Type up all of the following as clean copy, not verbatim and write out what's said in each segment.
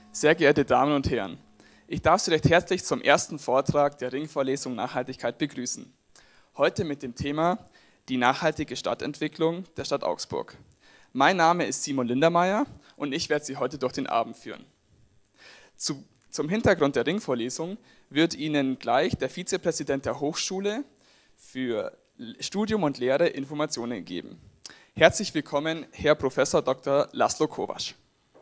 Sehr geehrte Damen und Herren, ich darf Sie recht herzlich zum ersten Vortrag der Ringvorlesung Nachhaltigkeit begrüßen. Heute mit dem Thema die nachhaltige Stadtentwicklung der Stadt Augsburg. Mein Name ist Simon Lindermeier und ich werde Sie heute durch den Abend führen. Zum Hintergrund der Ringvorlesung wird Ihnen gleich der Vizepräsident der Hochschule für Studium und Lehre Informationen geben. Herzlich willkommen, Herr Prof. Dr. Laszlo Kovacs.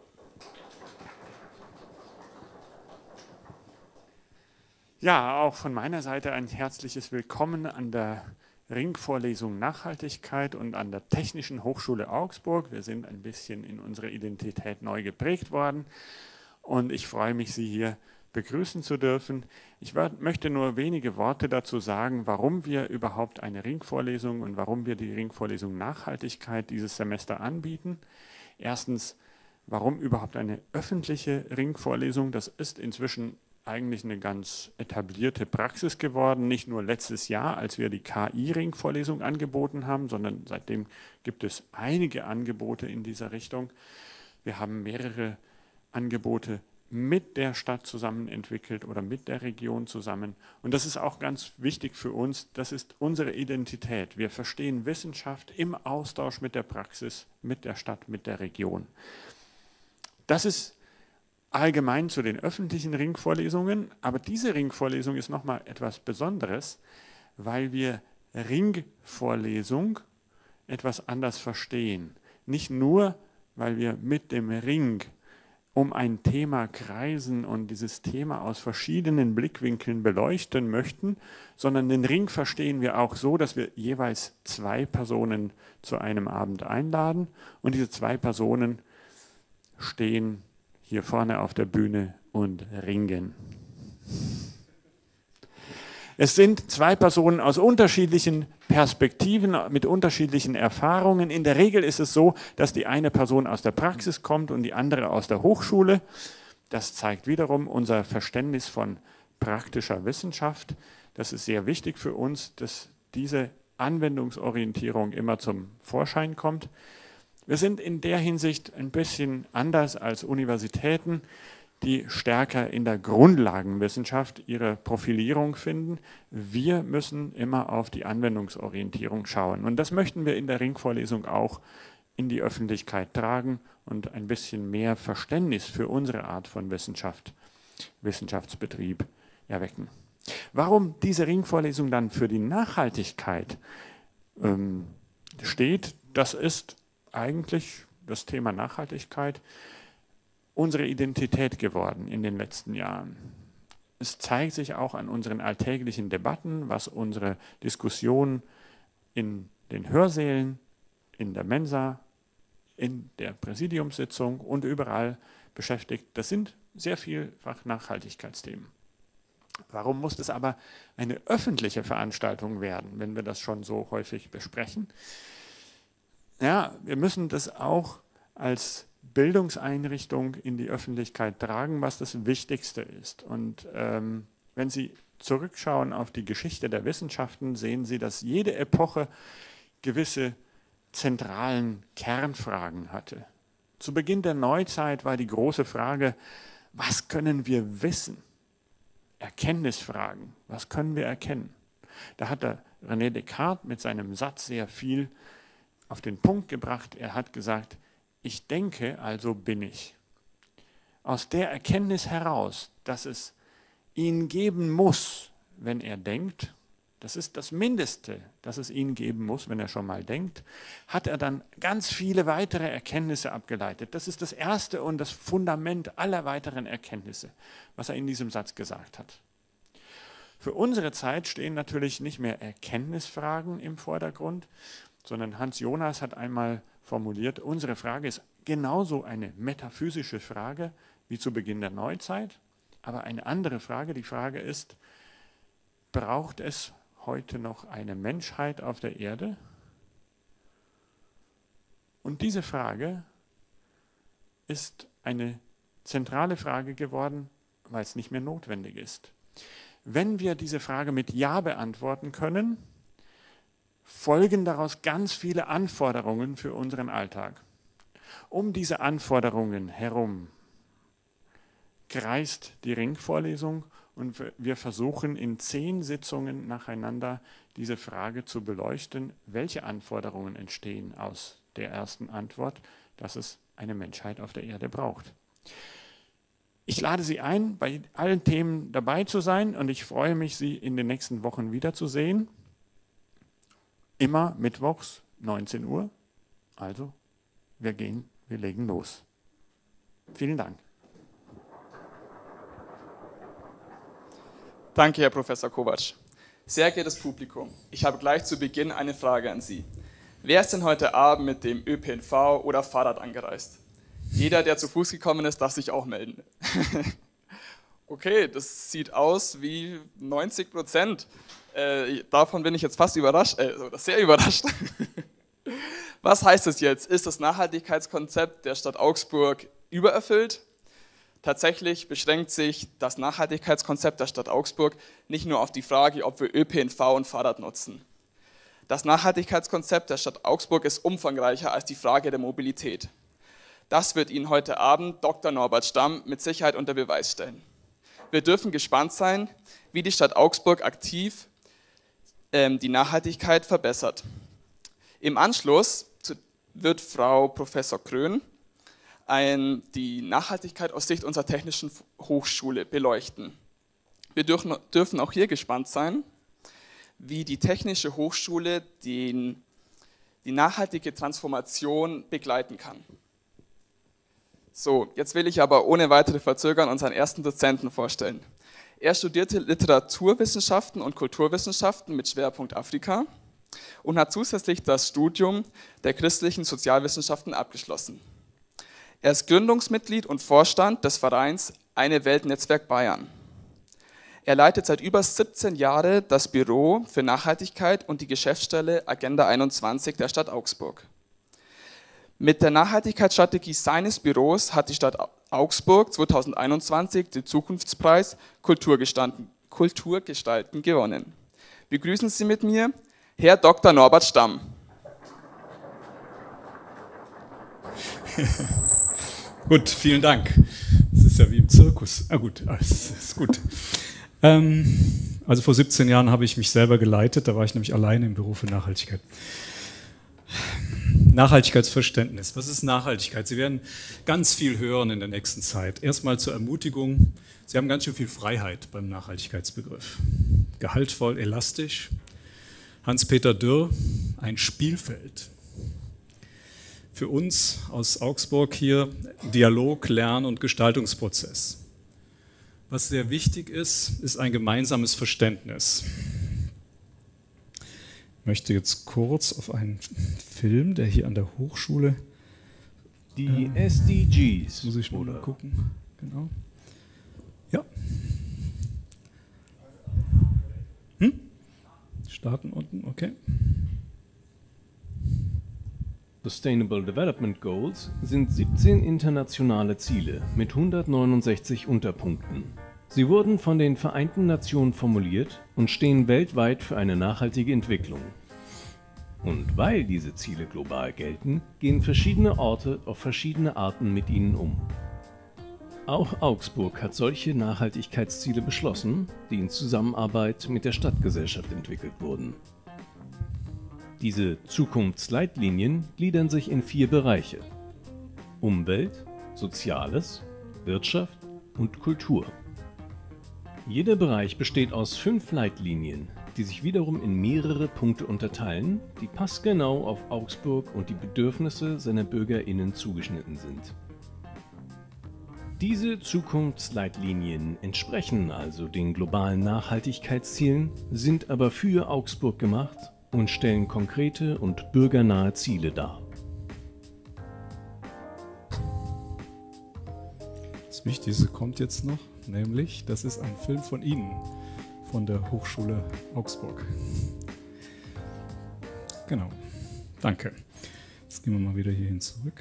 Ja, auch von meiner Seite ein herzliches Willkommen an der Ringvorlesung Nachhaltigkeit und an der Technischen Hochschule Augsburg. Wir sind ein bisschen in unserer Identität neu geprägt worden und ich freue mich, Sie hier begrüßen zu dürfen. Ich möchte nur wenige Worte dazu sagen, warum wir überhaupt eine Ringvorlesung und warum wir die Ringvorlesung Nachhaltigkeit dieses Semester anbieten. Erstens, warum überhaupt eine öffentliche Ringvorlesung? Das ist inzwischen eigentlich eine ganz etablierte Praxis geworden, nicht nur letztes Jahr, als wir die KI-Ringvorlesung angeboten haben, sondern seitdem gibt es einige Angebote in dieser Richtung. Wir haben mehrere Angebote mit der Stadt zusammen entwickelt oder mit der Region zusammen. Und das ist auch ganz wichtig für uns, das ist unsere Identität. Wir verstehen Wissenschaft im Austausch mit der Praxis, mit der Stadt, mit der Region. Das ist allgemein zu den öffentlichen Ringvorlesungen, aber diese Ringvorlesung ist nochmal etwas Besonderes, weil wir Ringvorlesung etwas anders verstehen. Nicht nur, weil wir mit dem Ring um ein Thema kreisen und dieses Thema aus verschiedenen Blickwinkeln beleuchten möchten, sondern den Ring verstehen wir auch so, dass wir jeweils 2 Personen zu einem Abend einladen und diese 2 Personen stehen hier vorne auf der Bühne und ringen. Es sind 2 Personen aus unterschiedlichen Perspektiven, mit unterschiedlichen Erfahrungen. In der Regel ist es so, dass die eine Person aus der Praxis kommt und die andere aus der Hochschule. Das zeigt wiederum unser Verständnis von praktischer Wissenschaft. Das ist sehr wichtig für uns, dass diese Anwendungsorientierung immer zum Vorschein kommt. Wir sind in der Hinsicht ein bisschen anders als Universitäten, die stärker in der Grundlagenwissenschaft ihre Profilierung finden. Wir müssen immer auf die Anwendungsorientierung schauen. Und das möchten wir in der Ringvorlesung auch in die Öffentlichkeit tragen und ein bisschen mehr Verständnis für unsere Art von Wissenschaft, Wissenschaftsbetrieb erwecken. Warum diese Ringvorlesung dann für die Nachhaltigkeit steht, das ist eigentlich das Thema Nachhaltigkeit unsere Identität geworden in den letzten Jahren. Es zeigt sich auch an unseren alltäglichen Debatten, was unsere Diskussionen in den Hörsälen, in der Mensa, in der Präsidiumssitzung und überall beschäftigt. Das sind sehr vielfach Nachhaltigkeitsthemen. Warum muss das aber eine öffentliche Veranstaltung werden, wenn wir das schon so häufig besprechen? Ja, wir müssen das auch als Bildungseinrichtung in die Öffentlichkeit tragen, was das Wichtigste ist. Und wenn Sie zurückschauen auf die Geschichte der Wissenschaften, sehen Sie, dass jede Epoche gewisse zentralen Kernfragen hatte. Zu Beginn der Neuzeit war die große Frage, was können wir wissen? Erkenntnisfragen, was können wir erkennen? Da hat der René Descartes mit seinem Satz sehr viel auf den Punkt gebracht. Er hat gesagt, ich denke, also bin ich. Aus der Erkenntnis heraus, dass es ihn geben muss, wenn er denkt, das ist das Mindeste, dass es ihn geben muss, wenn er schon mal denkt, hat er dann ganz viele weitere Erkenntnisse abgeleitet. Das ist das Erste und das Fundament aller weiteren Erkenntnisse, was er in diesem Satz gesagt hat. Für unsere Zeit stehen natürlich nicht mehr Erkenntnisfragen im Vordergrund, sondern Hans Jonas hat einmal formuliert, unsere Frage ist genauso eine metaphysische Frage wie zu Beginn der Neuzeit, aber eine andere Frage. Die Frage ist, braucht es heute noch eine Menschheit auf der Erde? Und diese Frage ist eine zentrale Frage geworden, weil es nicht mehr notwendig ist. Wenn wir diese Frage mit Ja beantworten können, folgen daraus ganz viele Anforderungen für unseren Alltag. Um diese Anforderungen herum kreist die Ringvorlesung und wir versuchen in 10 Sitzungen nacheinander diese Frage zu beleuchten, welche Anforderungen entstehen aus der ersten Antwort, dass es eine Menschheit auf der Erde braucht. Ich lade Sie ein, bei allen Themen dabei zu sein und ich freue mich, Sie in den nächsten Wochen wiederzusehen. Immer mittwochs, 19 Uhr. Also, wir legen los. Vielen Dank. Danke, Herr Professor Kovacs. Sehr geehrtes Publikum, ich habe gleich zu Beginn eine Frage an Sie. Wer ist denn heute Abend mit dem ÖPNV oder Fahrrad angereist? Jeder, der zu Fuß gekommen ist, darf sich auch melden. Okay, das sieht aus wie 90%. Davon bin ich jetzt fast überrascht, sehr überrascht. Was heißt das jetzt? Ist das Nachhaltigkeitskonzept der Stadt Augsburg übererfüllt? Tatsächlich beschränkt sich das Nachhaltigkeitskonzept der Stadt Augsburg nicht nur auf die Frage, ob wir ÖPNV und Fahrrad nutzen. Das Nachhaltigkeitskonzept der Stadt Augsburg ist umfangreicher als die Frage der Mobilität. Das wird Ihnen heute Abend Dr. Norbert Stamm mit Sicherheit unter Beweis stellen. Wir dürfen gespannt sein, wie die Stadt Augsburg aktiv die Nachhaltigkeit verbessert. Im Anschluss wird Frau Professor Krön die Nachhaltigkeit aus Sicht unserer Technischen Hochschule beleuchten. Wir dürfen auch hier gespannt sein, wie die Technische Hochschule die nachhaltige Transformation begleiten kann. So, jetzt will ich aber ohne weitere Verzögern unseren ersten Dozenten vorstellen. Er studierte Literaturwissenschaften und Kulturwissenschaften mit Schwerpunkt Afrika und hat zusätzlich das Studium der christlichen Sozialwissenschaften abgeschlossen. Er ist Gründungsmitglied und Vorstand des Vereins Eine Welt Netzwerk Bayern. Er leitet seit über 17 Jahren das Büro für Nachhaltigkeit und die Geschäftsstelle Agenda 21 der Stadt Augsburg. Mit der Nachhaltigkeitsstrategie seines Büros hat die Stadt Augsburg 2021 den Zukunftspreis Kulturgestalten gewonnen. Begrüßen Sie mit mir Herr Dr. Norbert Stamm. Gut, vielen Dank. Das ist ja wie im Zirkus. Ah gut, alles ist gut. Also vor 17 Jahren habe ich mich selber geleitet, da war ich nämlich alleine im Büro für Nachhaltigkeit. Nachhaltigkeitsverständnis. Was ist Nachhaltigkeit? Sie werden ganz viel hören in der nächsten Zeit. Erstmal zur Ermutigung. Sie haben ganz schön viel Freiheit beim Nachhaltigkeitsbegriff. Gehaltvoll, elastisch. Hans-Peter Dürr, ein Spielfeld. Für uns aus Augsburg hier Dialog, Lern- und Gestaltungsprozess. Was sehr wichtig ist, ist ein gemeinsames Verständnis. Ich möchte jetzt kurz auf einen Film, der hier an der Hochschule... Die SDGs. Muss ich mal gucken. Genau. Ja. Starten unten, okay. Sustainable Development Goals sind 17 internationale Ziele mit 169 Unterpunkten. Sie wurden von den Vereinten Nationen formuliert und stehen weltweit für eine nachhaltige Entwicklung. Und weil diese Ziele global gelten, gehen verschiedene Orte auf verschiedene Arten mit ihnen um. Auch Augsburg hat solche Nachhaltigkeitsziele beschlossen, die in Zusammenarbeit mit der Stadtgesellschaft entwickelt wurden. Diese Zukunftsleitlinien gliedern sich in 4 Bereiche: Umwelt, Soziales, Wirtschaft und Kultur. Jeder Bereich besteht aus 5 Leitlinien, die sich wiederum in mehrere Punkte unterteilen, die passgenau auf Augsburg und die Bedürfnisse seiner BürgerInnen zugeschnitten sind. Diese Zukunftsleitlinien entsprechen also den globalen Nachhaltigkeitszielen, sind aber für Augsburg gemacht und stellen konkrete und bürgernahe Ziele dar. Das Wichtigste kommt jetzt noch, nämlich, das ist ein Film von Ihnen, von der Hochschule Augsburg. Genau, danke. Jetzt gehen wir mal wieder hierhin zurück.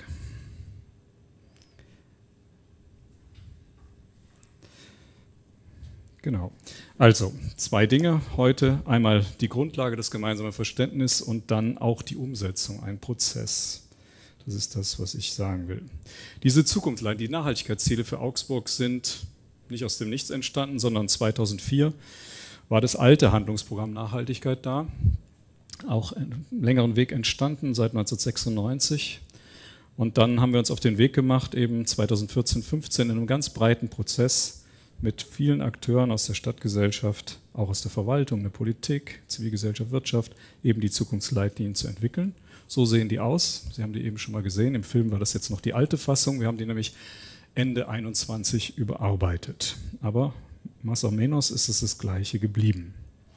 Genau. Also, 2 Dinge heute. Einmal die Grundlage, das gemeinsame Verständnis und dann auch die Umsetzung, ein Prozess. Das ist das, was ich sagen will. Diese Zukunftsleitlinien, die Nachhaltigkeitsziele für Augsburg sind nicht aus dem Nichts entstanden, sondern 2004 war das alte Handlungsprogramm Nachhaltigkeit da, auch einen längeren Weg entstanden seit 1996. Und dann haben wir uns auf den Weg gemacht, eben 2014, 15 in einem ganz breiten Prozess mit vielen Akteuren aus der Stadtgesellschaft, auch aus der Verwaltung, der Politik, Zivilgesellschaft, Wirtschaft, eben die Zukunftsleitlinien zu entwickeln. So sehen die aus. Sie haben die eben schon mal gesehen. Im Film war das jetzt noch die alte Fassung. Wir haben die nämlich Ende 21 überarbeitet. Aber más o menos ist es das Gleiche geblieben.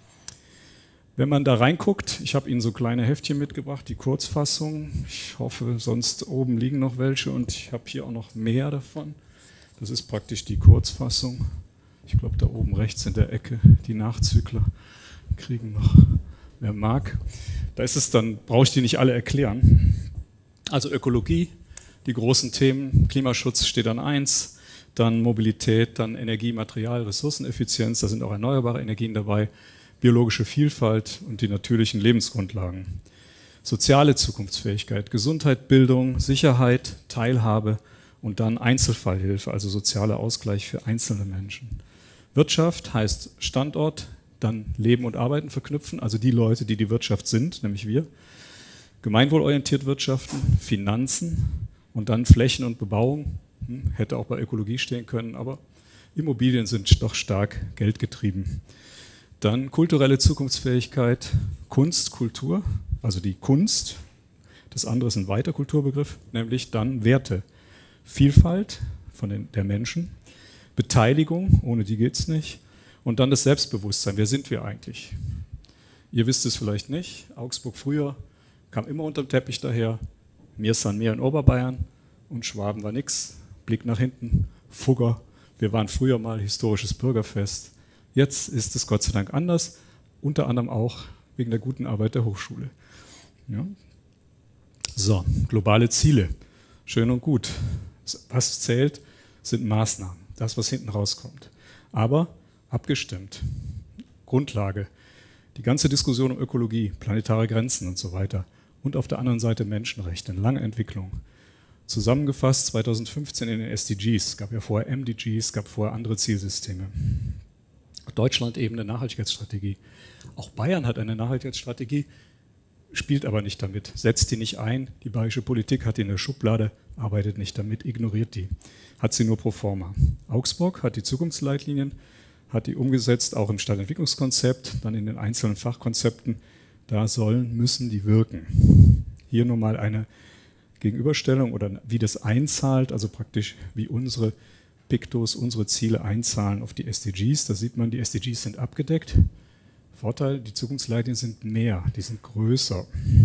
Wenn man da reinguckt, ich habe Ihnen so kleine Heftchen mitgebracht, die Kurzfassung. Ich hoffe, sonst oben liegen noch welche und ich habe hier auch noch mehr davon. Das ist praktisch die Kurzfassung. Ich glaube, da oben rechts in der Ecke, die Nachzügler kriegen noch, wer mag. Da ist es dann, brauche ich die nicht alle erklären. Also Ökologie, die großen Themen, Klimaschutz steht an 1, dann Mobilität, dann Energie, Material, Ressourceneffizienz, da sind auch erneuerbare Energien dabei, biologische Vielfalt und die natürlichen Lebensgrundlagen. Soziale Zukunftsfähigkeit, Gesundheit, Bildung, Sicherheit, Teilhabe und dann Einzelfallhilfe, also sozialer Ausgleich für einzelne Menschen. Wirtschaft heißt Standort, dann Leben und Arbeiten verknüpfen, also die Leute, die die Wirtschaft sind, nämlich wir. Gemeinwohlorientiert wirtschaften, Finanzen und dann Flächen und Bebauung. Hätte auch bei Ökologie stehen können, aber Immobilien sind doch stark geldgetrieben. Dann kulturelle Zukunftsfähigkeit, Kunst, Kultur, also die Kunst. Das andere ist ein weiter Kulturbegriff, nämlich dann Werte. Vielfalt der Menschen, Beteiligung, ohne die geht es nicht, und dann das Selbstbewusstsein. Wer sind wir eigentlich? Ihr wisst es vielleicht nicht. Augsburg früher kam immer unterm Teppich daher. Mir san mehr in Oberbayern und Schwaben war nix. Blick nach hinten, Fugger. Wir waren früher mal historisches Bürgerfest. Jetzt ist es Gott sei Dank anders, unter anderem auch wegen der guten Arbeit der Hochschule. Ja. So, globale Ziele. Schön und gut. Was zählt, sind Maßnahmen, das, was hinten rauskommt. Aber abgestimmt. Grundlage. Die ganze Diskussion um Ökologie, planetare Grenzen und so weiter. Und auf der anderen Seite Menschenrechte, eine lange Entwicklung. Zusammengefasst 2015 in den SDGs. Es gab ja vorher MDGs, es gab vorher andere Zielsysteme. Deutschland eben eine Nachhaltigkeitsstrategie. Auch Bayern hat eine Nachhaltigkeitsstrategie, spielt aber nicht damit, setzt die nicht ein. Die bayerische Politik hat die in der Schublade, arbeitet nicht damit, ignoriert die. Hat sie nur pro forma. Augsburg hat die Zukunftsleitlinien, hat die umgesetzt, auch im Stadtentwicklungskonzept, dann in den einzelnen Fachkonzepten. Da müssen die wirken. Hier nur mal eine Gegenüberstellung oder wie das einzahlt, also praktisch wie unsere Pictos, unsere Ziele einzahlen auf die SDGs. Da sieht man, die SDGs sind abgedeckt. Vorteil, die Zukunftsleitlinien sind mehr, die sind größer.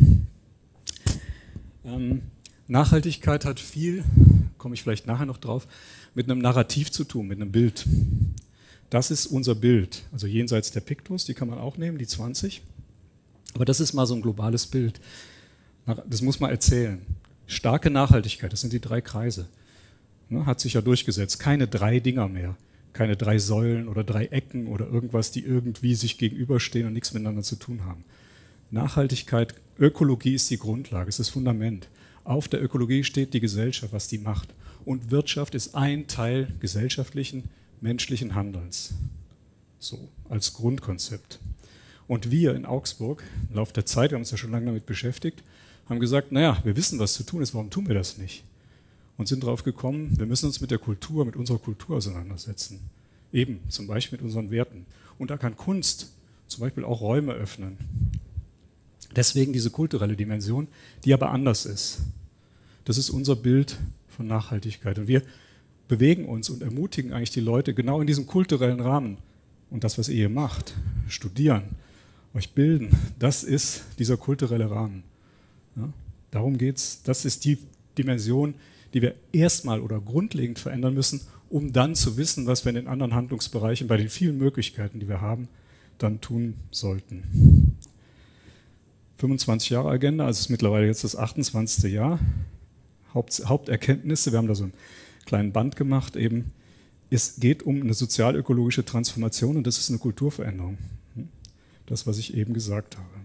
Nachhaltigkeit hat viel, komme ich vielleicht nachher noch drauf, mit einem Narrativ zu tun, mit einem Bild. Das ist unser Bild, also jenseits der Pictos, die kann man auch nehmen, die 20. Aber das ist mal so ein globales Bild. Das muss man erzählen. Starke Nachhaltigkeit, das sind die 3 Kreise. Hat sich ja durchgesetzt. Keine 3 Dinger mehr. Keine 3 Säulen oder 3 Ecken oder irgendwas, die irgendwie sich gegenüberstehen und nichts miteinander zu tun haben. Nachhaltigkeit, Ökologie ist die Grundlage, ist das Fundament. Auf der Ökologie steht die Gesellschaft, was die macht. Und Wirtschaft ist ein Teil gesellschaftlichen, menschlichen Handelns. So, als Grundkonzept. Und wir in Augsburg, im Laufe der Zeit, wir haben uns ja schon lange damit beschäftigt, haben gesagt, naja, wir wissen, was zu tun ist, warum tun wir das nicht? Und sind darauf gekommen, wir müssen uns mit der Kultur, mit unserer Kultur auseinandersetzen. Eben, zum Beispiel mit unseren Werten. Und da kann Kunst zum Beispiel auch Räume öffnen. Deswegen diese kulturelle Dimension, die aber anders ist. Das ist unser Bild von Nachhaltigkeit. Und wir bewegen uns und ermutigen eigentlich die Leute genau in diesem kulturellen Rahmen. Und das, was ihr macht, studieren, euch bilden, das ist dieser kulturelle Rahmen. Ja, darum geht es. Das ist die Dimension, die wir erstmal oder grundlegend verändern müssen, um dann zu wissen, was wir in den anderen Handlungsbereichen bei den vielen Möglichkeiten, die wir haben, dann tun sollten. 25 Jahre Agenda, also ist mittlerweile jetzt das 28. Jahr. Haupterkenntnisse, wir haben da so einen kleinen Band gemacht, eben, es geht um eine sozialökologische Transformation und das ist eine Kulturveränderung. Das, was ich eben gesagt habe.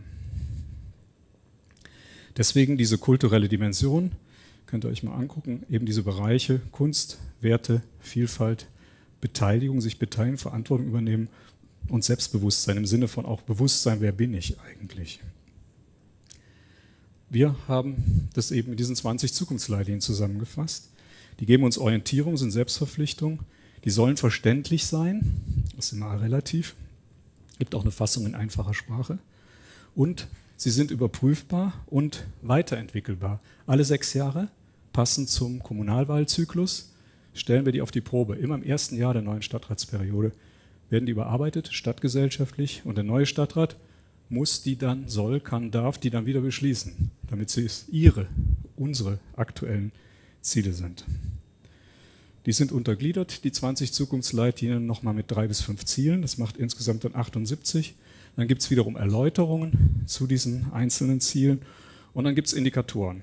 Deswegen diese kulturelle Dimension, könnt ihr euch mal angucken, eben diese Bereiche Kunst, Werte, Vielfalt, Beteiligung, sich beteiligen, Verantwortung übernehmen und Selbstbewusstsein im Sinne von auch Bewusstsein, wer bin ich eigentlich. Wir haben das eben mit diesen 20 Zukunftsleitlinien zusammengefasst. Die geben uns Orientierung, sind Selbstverpflichtungen, die sollen verständlich sein, das ist immer relativ, gibt auch eine Fassung in einfacher Sprache und sie sind überprüfbar und weiterentwickelbar. Alle 6 Jahre, passend zum Kommunalwahlzyklus, stellen wir die auf die Probe. Immer im ersten Jahr der neuen Stadtratsperiode werden die überarbeitet, stadtgesellschaftlich, und der neue Stadtrat muss die dann, soll, kann, darf die dann wieder beschließen, damit sie unsere aktuellen Ziele sind. Die sind untergliedert, die 20 Zukunftsleitlinien, nochmal mit 3 bis 5 Zielen, das macht insgesamt dann 78. Dann gibt es wiederum Erläuterungen zu diesen einzelnen Zielen und dann gibt es Indikatoren.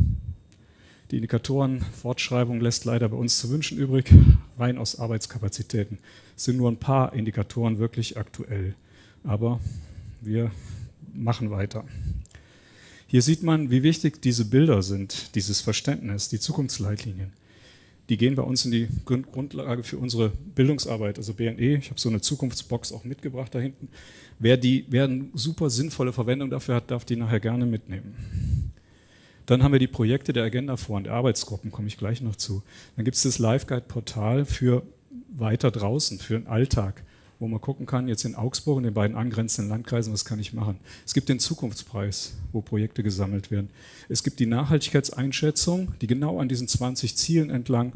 Die Indikatorenfortschreibung lässt leider bei uns zu wünschen übrig, rein aus Arbeitskapazitäten. Es sind nur ein paar Indikatoren wirklich aktuell, aber wir machen weiter. Hier sieht man, wie wichtig diese Bilder sind, dieses Verständnis, die Zukunftsleitlinien. Die gehen bei uns in die Grundlage für unsere Bildungsarbeit, also BNE. Ich habe so eine Zukunftsbox auch mitgebracht da hinten. Wer eine super sinnvolle Verwendung dafür hat, darf die nachher gerne mitnehmen. Dann haben wir die Projekte der Agenda-Foren, der Arbeitsgruppen, komme ich gleich noch zu. Dann gibt es das Live-Guide-Portal für weiter draußen, für den Alltag, wo man gucken kann, jetzt in Augsburg und den beiden angrenzenden Landkreisen, was kann ich machen. Es gibt den Zukunftspreis, wo Projekte gesammelt werden. Es gibt die Nachhaltigkeitseinschätzung, die genau an diesen 20 Zielen entlang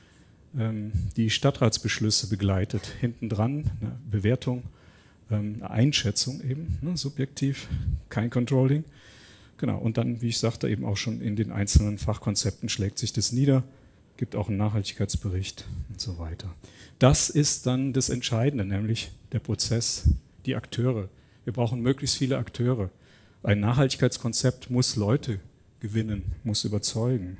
die Stadtratsbeschlüsse begleitet. Hinten dran eine Bewertung, eine Einschätzung eben, ne, subjektiv, kein Controlling. Genau, und dann, wie ich sagte, eben auch schon in den einzelnen Fachkonzepten schlägt sich das nieder, gibt auch einen Nachhaltigkeitsbericht und so weiter. Das ist dann das Entscheidende, nämlich der Prozess, die Akteure. Wir brauchen möglichst viele Akteure. Ein Nachhaltigkeitskonzept muss Leute gewinnen, muss überzeugen.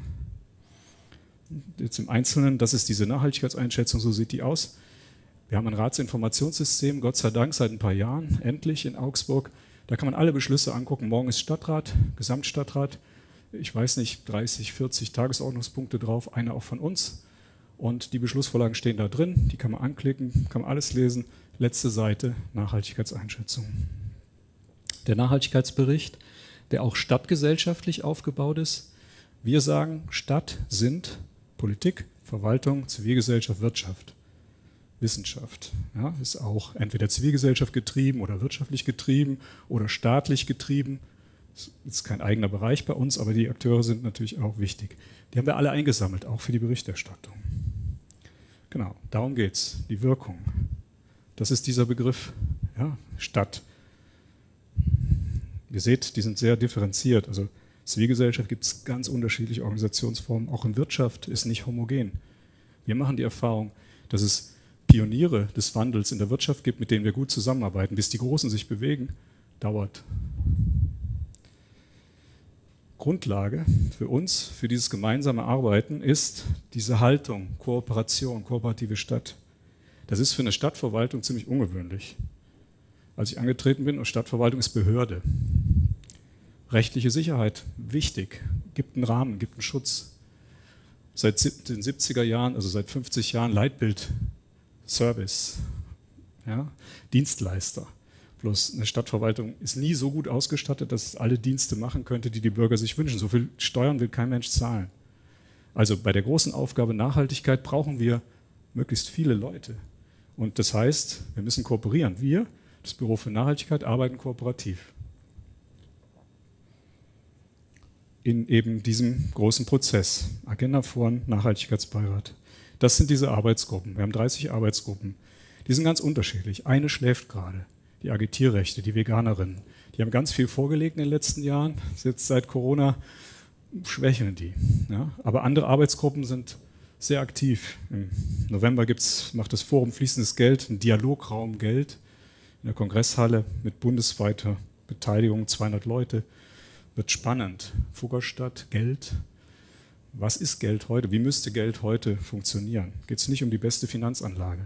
Jetzt im Einzelnen, das ist diese Nachhaltigkeitseinschätzung, so sieht die aus. Wir haben ein Ratsinformationssystem, Gott sei Dank seit ein paar Jahren, endlich in Augsburg. Da kann man alle Beschlüsse angucken. Morgen ist Stadtrat, Gesamtstadtrat. Ich weiß nicht, 30, 40 Tagesordnungspunkte drauf, eine auch von uns. Und die Beschlussvorlagen stehen da drin, die kann man anklicken, kann man alles lesen. Letzte Seite, Nachhaltigkeitseinschätzung. Der Nachhaltigkeitsbericht, der auch stadtgesellschaftlich aufgebaut ist. Wir sagen, Stadt sind Politik, Verwaltung, Zivilgesellschaft, Wirtschaft. Wissenschaft, ja, ist auch entweder Zivilgesellschaft getrieben oder wirtschaftlich getrieben oder staatlich getrieben. Das ist kein eigener Bereich bei uns, aber die Akteure sind natürlich auch wichtig. Die haben wir alle eingesammelt, auch für die Berichterstattung. Genau, darum geht es, die Wirkung. Das ist dieser Begriff, ja, Stadt. Ihr seht, die sind sehr differenziert. Also Zivilgesellschaft gibt es ganz unterschiedliche Organisationsformen, auch in Wirtschaft ist nicht homogen. Wir machen die Erfahrung, dass es Pioniere des Wandels in der Wirtschaft gibt, mit denen wir gut zusammenarbeiten, bis die Großen sich bewegen, dauert. Grundlage für uns, für dieses gemeinsame Arbeiten ist diese Haltung, Kooperation, kooperative Stadt. Das ist für eine Stadtverwaltung ziemlich ungewöhnlich. Als ich angetreten bin, und Stadtverwaltung ist Behörde. Rechtliche Sicherheit, wichtig, gibt einen Rahmen, gibt einen Schutz. Seit den 70er Jahren, also seit 50 Jahren Leitbild Service, ja, Dienstleister. Bloß eine Stadtverwaltung ist nie so gut ausgestattet, dass es alle Dienste machen könnte, die die Bürger sich wünschen. So viel Steuern will kein Mensch zahlen. Also bei der großen Aufgabe Nachhaltigkeit brauchen wir möglichst viele Leute. Und das heißt, wir müssen kooperieren. Wir, das Büro für Nachhaltigkeit, arbeiten kooperativ. In eben diesem großen Prozess. Agenda-Foren, Nachhaltigkeitsbeirat. Das sind diese Arbeitsgruppen. Wir haben 30 Arbeitsgruppen. Die sind ganz unterschiedlich. Eine schläft gerade. Die Agitierrechte, die Veganerinnen. Die haben ganz viel vorgelegt in den letzten Jahren. Jetzt seit Corona schwächeln die. Ja? Aber andere Arbeitsgruppen sind sehr aktiv. Im November macht das Forum Fließendes Geld, ein Dialograum Geld in der Kongresshalle mit bundesweiter Beteiligung, 200 Leute. Wird spannend. Fuggerstadt, Geld. Was ist Geld heute? Wie müsste Geld heute funktionieren? Geht es nicht um die beste Finanzanlage?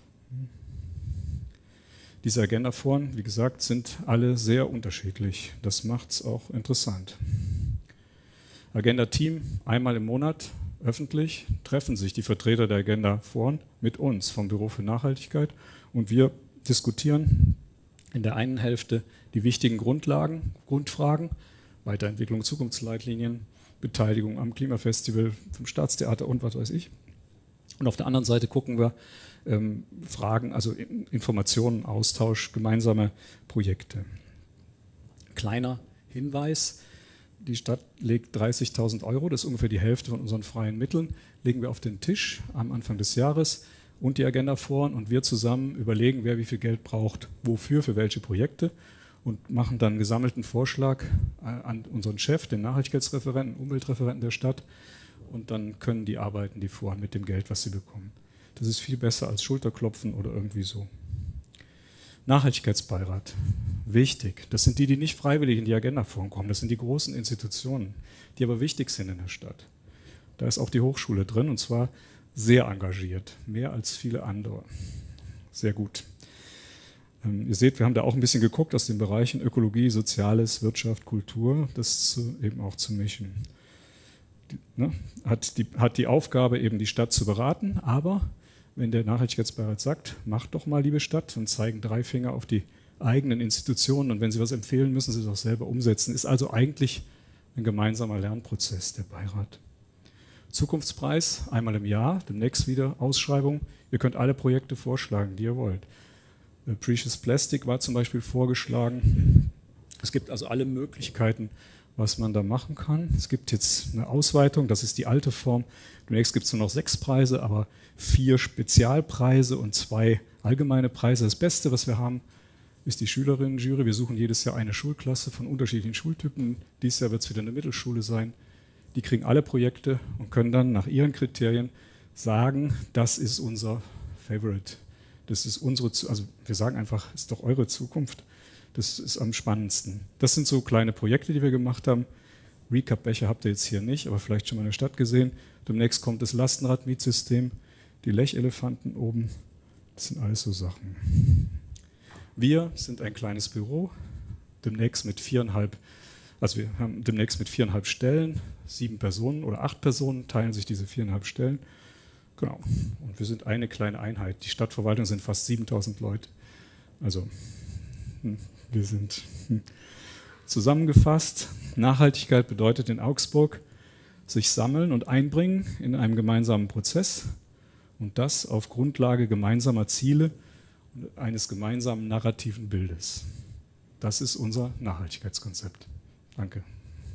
Diese Agenda-Foren, wie gesagt, sind alle sehr unterschiedlich. Das macht es auch interessant. Agenda-Team, einmal im Monat, öffentlich, treffen sich die Vertreter der Agenda-Foren mit uns vom Büro für Nachhaltigkeit und wir diskutieren in der einen Hälfte die wichtigen Grundfragen, Weiterentwicklung, Zukunftsleitlinien, Beteiligung am Klimafestival, vom Staatstheater und was weiß ich. Und auf der anderen Seite gucken wir Fragen, also Informationen, Austausch, gemeinsame Projekte. Kleiner Hinweis, die Stadt legt 30.000 €, das ist ungefähr die Hälfte von unseren freien Mitteln, legen wir auf den Tisch am Anfang des Jahres und die Agenda vor und wir zusammen überlegen, wer wie viel Geld braucht, wofür, für welche Projekte und machen dann einen gesammelten Vorschlag an unseren Chef, den Nachhaltigkeitsreferenten, Umweltreferenten der Stadt und dann können die arbeiten die vor mit dem Geld, was sie bekommen. Das ist viel besser als Schulterklopfen oder irgendwie so. Nachhaltigkeitsbeirat, wichtig. Das sind die, die nicht freiwillig in die Agenda vorkommen. Das sind die großen Institutionen, die aber wichtig sind in der Stadt. Da ist auch die Hochschule drin und zwar sehr engagiert, mehr als viele andere. Sehr gut. Ihr seht, wir haben da auch ein bisschen geguckt aus den Bereichen Ökologie, Soziales, Wirtschaft, Kultur, das eben auch zu mischen. Hat die Aufgabe, eben die Stadt zu beraten, aber wenn der Nachhaltigkeitsbeirat sagt, macht doch mal, liebe Stadt, und zeigen 3 Finger auf die eigenen Institutionen und wenn sie was empfehlen, müssen sie es auch selber umsetzen. Ist also eigentlich ein gemeinsamer Lernprozess, der Beirat. Zukunftspreis, einmal im Jahr, demnächst wieder Ausschreibung. Ihr könnt alle Projekte vorschlagen, die ihr wollt. Precious Plastic war zum Beispiel vorgeschlagen. Es gibt also alle Möglichkeiten, was man da machen kann. Es gibt jetzt eine Ausweitung, das ist die alte Form. Demnächst gibt es nur noch 6 Preise, aber 4 Spezialpreise und 2 allgemeine Preise. Das Beste, was wir haben, ist die Schülerinnen-Jury. Wir suchen jedes Jahr eine Schulklasse von unterschiedlichen Schultypen. Dieses Jahr wird es wieder eine Mittelschule sein. Die kriegen alle Projekte und können dann nach ihren Kriterien sagen, das ist unser Favorite. Das ist unsere, also wir sagen einfach, ist doch eure Zukunft. Das ist am spannendsten. Das sind so kleine Projekte, die wir gemacht haben. Recap-Becher habt ihr jetzt hier nicht, aber vielleicht schon mal in der Stadt gesehen. Demnächst kommt das Lastenradmietsystem, die Lechelefanten oben. Das sind alles so Sachen. Wir sind ein kleines Büro, demnächst mit 4,5, also wir haben demnächst mit 4,5 Stellen, 7 Personen oder 8 Personen teilen sich diese 4,5 Stellen. Genau. Und wir sind eine kleine Einheit. Die Stadtverwaltung sind fast 7.000 Leute. Also wir sind zusammengefasst. Nachhaltigkeit bedeutet in Augsburg sich sammeln und einbringen in einem gemeinsamen Prozess und das auf Grundlage gemeinsamer Ziele und eines gemeinsamen narrativen Bildes. Das ist unser Nachhaltigkeitskonzept. Danke.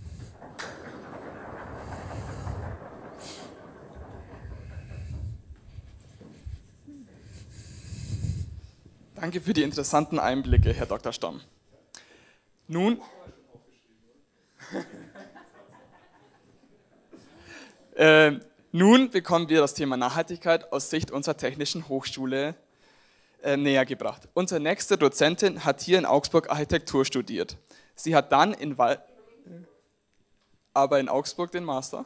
Danke für die interessanten Einblicke, Herr Dr. Stamm. Nun bekommen wir das Thema Nachhaltigkeit aus Sicht unserer Technischen Hochschule näher gebracht. Unsere nächste Dozentin hat hier in Augsburg Architektur studiert. Sie hat dann aber in Augsburg den Master.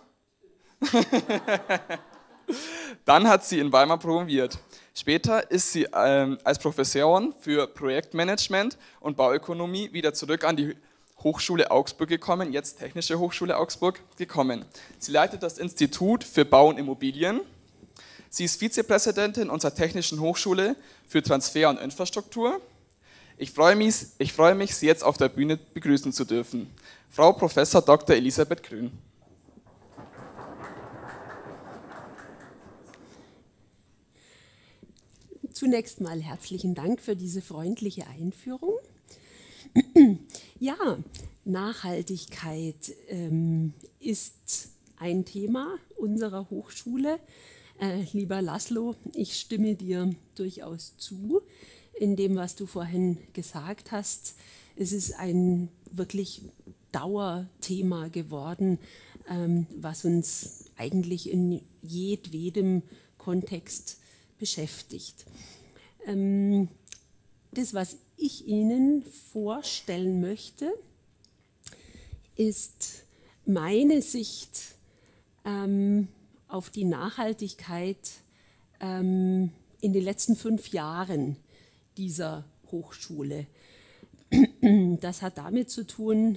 Dann hat sie in Weimar promoviert. Später ist sie als Professorin für Projektmanagement und Bauökonomie wieder zurück an die Hochschule Augsburg gekommen, jetzt Technische Hochschule Augsburg gekommen. Sie leitet das Institut für Bau und Immobilien. Sie ist Vizepräsidentin unserer Technischen Hochschule für Transfer und Infrastruktur. Ich freue mich, Sie jetzt auf der Bühne begrüßen zu dürfen. Frau Prof. Dr. Elisabeth Grün. Zunächst mal herzlichen Dank für diese freundliche Einführung. Ja, Nachhaltigkeit ist ein Thema unserer Hochschule. Lieber Laszlo, ich stimme dir durchaus zu in dem, was du vorhin gesagt hast. Es ist ein wirklich Dauerthema geworden, was uns eigentlich in jedwedem Kontext beschäftigt. Das, was ich Ihnen vorstellen möchte, ist meine Sicht auf die Nachhaltigkeit in den letzten 5 Jahren dieser Hochschule. Das hat damit zu tun,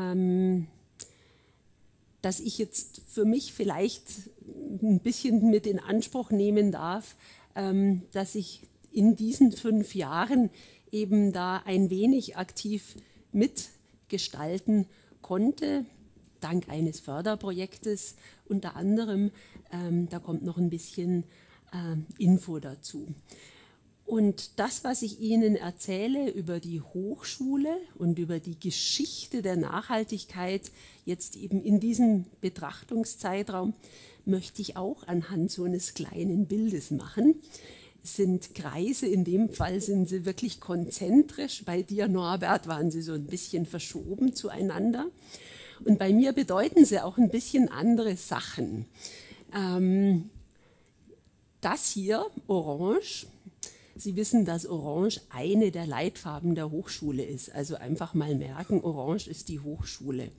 dass ich jetzt für mich vielleicht ein bisschen mit in Anspruch nehmen darf, dass ich in diesen 5 Jahren eben da ein wenig aktiv mitgestalten konnte, dank eines Förderprojektes unter anderem. Da kommt noch ein bisschen Info dazu. Und das, was ich Ihnen erzähle über die Hochschule und über die Geschichte der Nachhaltigkeit, jetzt eben in diesem Betrachtungszeitraum, möchte ich auch anhand so eines kleinen Bildes machen. Es sind Kreise, in dem Fall sind sie wirklich konzentrisch. Bei dir, Norbert, waren sie so ein bisschen verschoben zueinander. Und bei mir bedeuten sie auch ein bisschen andere Sachen. Das hier, Orange. Sie wissen, dass Orange eine der Leitfarben der Hochschule ist. Also einfach mal merken, Orange ist die Hochschule.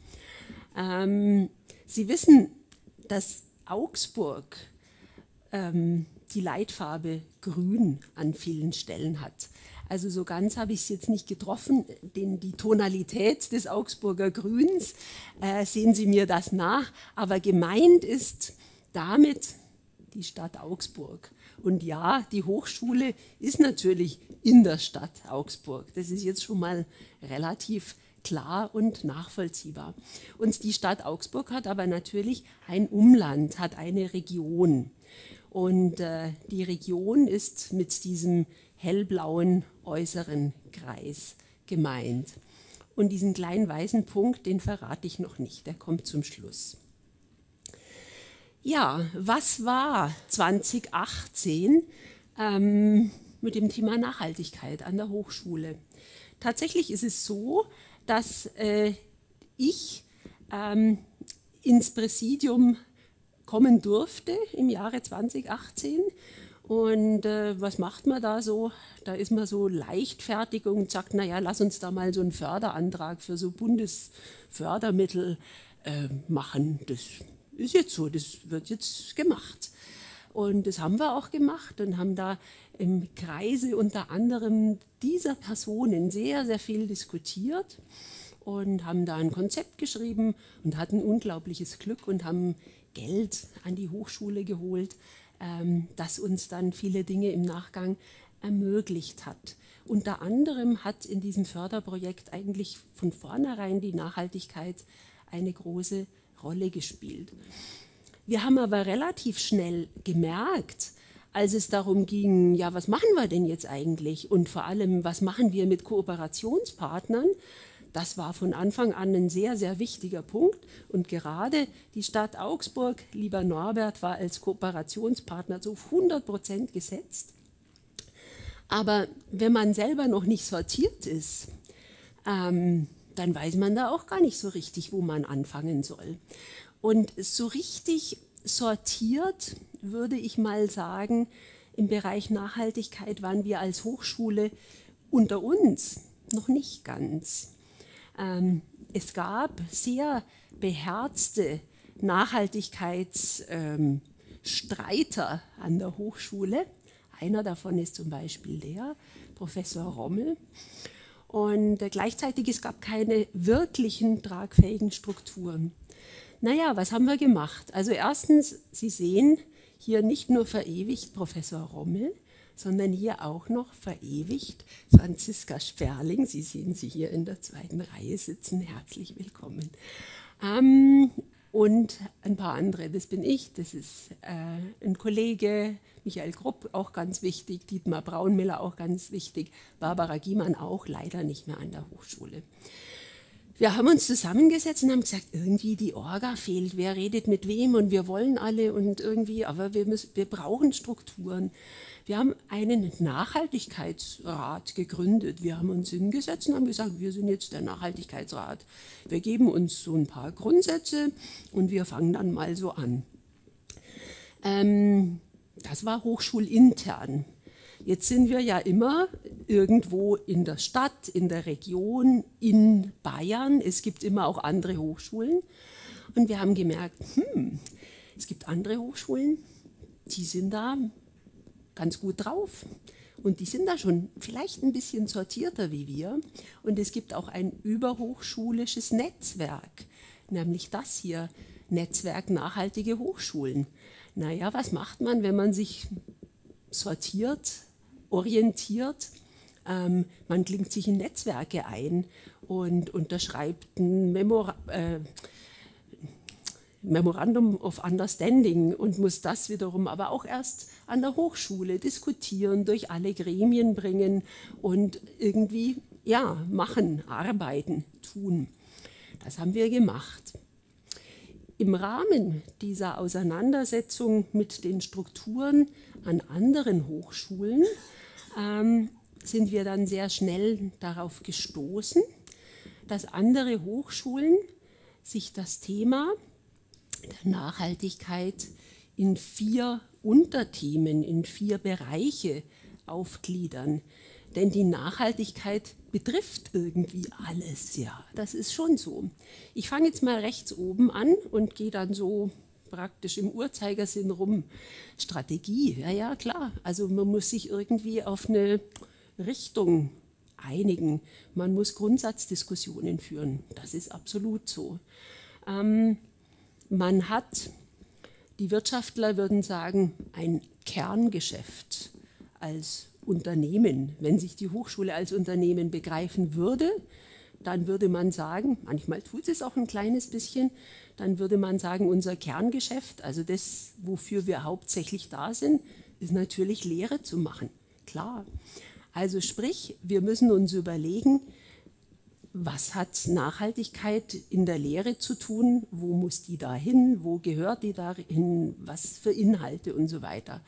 Sie wissen, dass Augsburg die Leitfarbe Grün an vielen Stellen hat. Also so ganz habe ich es jetzt nicht getroffen, die Tonalität des Augsburger Grüns, sehen Sie mir das nach, aber gemeint ist damit die Stadt Augsburg. Und ja, die Hochschule ist natürlich in der Stadt Augsburg. Das ist jetzt schon mal relativ klar und nachvollziehbar. Und die Stadt Augsburg hat aber natürlich ein Umland, hat eine Region. Und die Region ist mit diesem hellblauen äußeren Kreis gemeint. Und diesen kleinen weißen Punkt, den verrate ich noch nicht, der kommt zum Schluss. Ja, was war 2018 mit dem Thema Nachhaltigkeit an der Hochschule? Tatsächlich ist es so, dass ich ins Präsidium kommen durfte im Jahre 2018. Und was macht man da so? Da ist man so leichtfertig und sagt, naja, lass uns da mal so einen Förderantrag für so Bundesfördermittel machen. Das ist jetzt so, das wird jetzt gemacht. Und das haben wir auch gemacht und haben da im Kreise unter anderem dieser Personen sehr, sehr viel diskutiert und haben da ein Konzept geschrieben und hatten unglaubliches Glück und haben Geld an die Hochschule geholt, das uns dann viele Dinge im Nachgang ermöglicht hat. Unter anderem hat in diesem Förderprojekt eigentlich von vornherein die Nachhaltigkeit eine große Rolle gespielt. Wir haben aber relativ schnell gemerkt, als es darum ging, ja, was machen wir denn jetzt eigentlich und vor allem, was machen wir mit Kooperationspartnern? Das war von Anfang an ein sehr, sehr wichtiger Punkt und gerade die Stadt Augsburg, lieber Norbert, war als Kooperationspartner zu 100% gesetzt. Aber wenn man selber noch nicht sortiert ist, dann weiß man da auch gar nicht so richtig, wo man anfangen soll. Und so richtig sortiert, würde ich mal sagen, im Bereich Nachhaltigkeit waren wir als Hochschule unter uns noch nicht ganz. Es gab sehr beherzte Nachhaltigkeitsstreiter an der Hochschule. Einer davon ist zum Beispiel der Professor Rommel. Und gleichzeitig es gab keine wirklichen tragfähigen Strukturen. Naja, was haben wir gemacht? Also erstens, Sie sehen hier nicht nur verewigt Professor Rommel, sondern hier auch noch verewigt Franziska Sperling. Sie sehen sie hier in der zweiten Reihe sitzen. Herzlich willkommen. Und ein paar andere, das bin ich, das ist ein Kollege, Michael Grupp, auch ganz wichtig, Dietmar Braunmiller, auch ganz wichtig, Barbara Giemann auch, leider nicht mehr an der Hochschule. Wir haben uns zusammengesetzt und haben gesagt, irgendwie die Orga fehlt, wer redet mit wem und wir wollen alle und irgendwie, aber wir brauchen Strukturen. Wir haben einen Nachhaltigkeitsrat gegründet. Wir haben uns hingesetzt und haben gesagt, wir sind jetzt der Nachhaltigkeitsrat. Wir geben uns so ein paar Grundsätze und wir fangen dann mal so an. Das war hochschulintern. Jetzt sind wir ja immer irgendwo in der Stadt, in der Region, in Bayern. Es gibt immer auch andere Hochschulen. Und wir haben gemerkt, es gibt andere Hochschulen, die sind da ganz gut drauf. Und die sind da schon vielleicht ein bisschen sortierter wie wir. Und es gibt auch ein überhochschulisches Netzwerk, nämlich das hier, Netzwerk Nachhaltige Hochschulen. Naja, was macht man, wenn man sich sortiert, orientiert. Man klingt sich in Netzwerke ein und unterschreibt ein Memorandum of Understanding und muss das wiederum aber auch erst an der Hochschule diskutieren, durch alle Gremien bringen und irgendwie machen, arbeiten, tun. Das haben wir gemacht. Im Rahmen dieser Auseinandersetzung mit den Strukturen an anderen Hochschulen sind wir dann sehr schnell darauf gestoßen, dass andere Hochschulen sich das Thema der Nachhaltigkeit in 4 Unterthemen, in 4 Bereiche aufgliedern. Denn die Nachhaltigkeit betrifft irgendwie alles, ja, das ist schon so. Ich fange jetzt mal rechts oben an und gehe dann so praktisch im Uhrzeigersinn rum. Strategie, ja klar, also man muss sich irgendwie auf eine Richtung einigen. Man muss Grundsatzdiskussionen führen, das ist absolut so. Man hat, die Wirtschaftler würden sagen, ein Kerngeschäft als Unternehmen. Wenn sich die Hochschule als Unternehmen begreifen würde, dann würde man sagen, manchmal tut es auch ein kleines bisschen, dann würde man sagen, unser Kerngeschäft, also das, wofür wir hauptsächlich da sind, ist natürlich Lehre zu machen. Klar. Also sprich, wir müssen uns überlegen, was hat Nachhaltigkeit in der Lehre zu tun, wo muss die da hin, wo gehört die da hin, was für Inhalte und so weiter.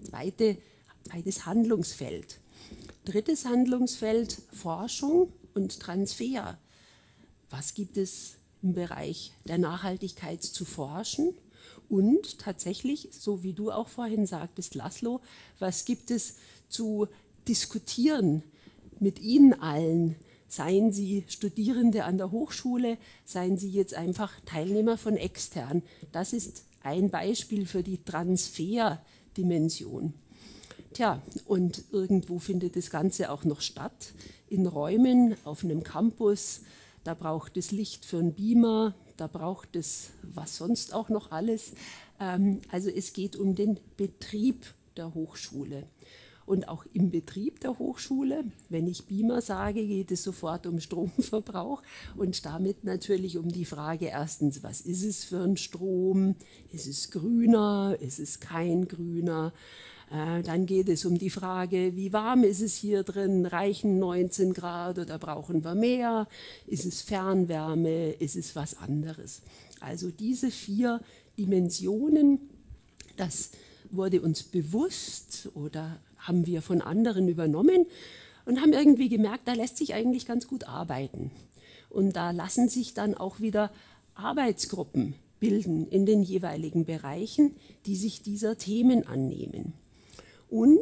Zweites Handlungsfeld. Drittes Handlungsfeld, Forschung und Transfer. Was gibt es im Bereich der Nachhaltigkeit zu forschen? Und tatsächlich, so wie du auch vorhin sagtest, Laszlo, was gibt es zu diskutieren mit Ihnen allen? Seien Sie Studierende an der Hochschule, seien Sie jetzt einfach Teilnehmer von extern. Das ist ein Beispiel für die Transferdimension. Tja, und irgendwo findet das Ganze auch noch statt, in Räumen, auf einem Campus. Da braucht es Licht für einen Beamer, da braucht es was sonst auch noch alles. Also es geht um den Betrieb der Hochschule. Und auch im Betrieb der Hochschule, wenn ich Beamer sage, geht es sofort um Stromverbrauch und damit natürlich um die Frage erstens, was ist es für ein Strom? Ist es grüner? Ist es kein grüner? Dann geht es um die Frage, wie warm ist es hier drin? Reichen 19 Grad oder brauchen wir mehr? Ist es Fernwärme? Ist es was anderes? Also diese 4 Dimensionen, das wurde uns bewusst oder haben wir von anderen übernommen und haben irgendwie gemerkt, da lässt sich eigentlich ganz gut arbeiten. Und da lassen sich dann auch wieder Arbeitsgruppen bilden in den jeweiligen Bereichen, die sich dieser Themen annehmen. Und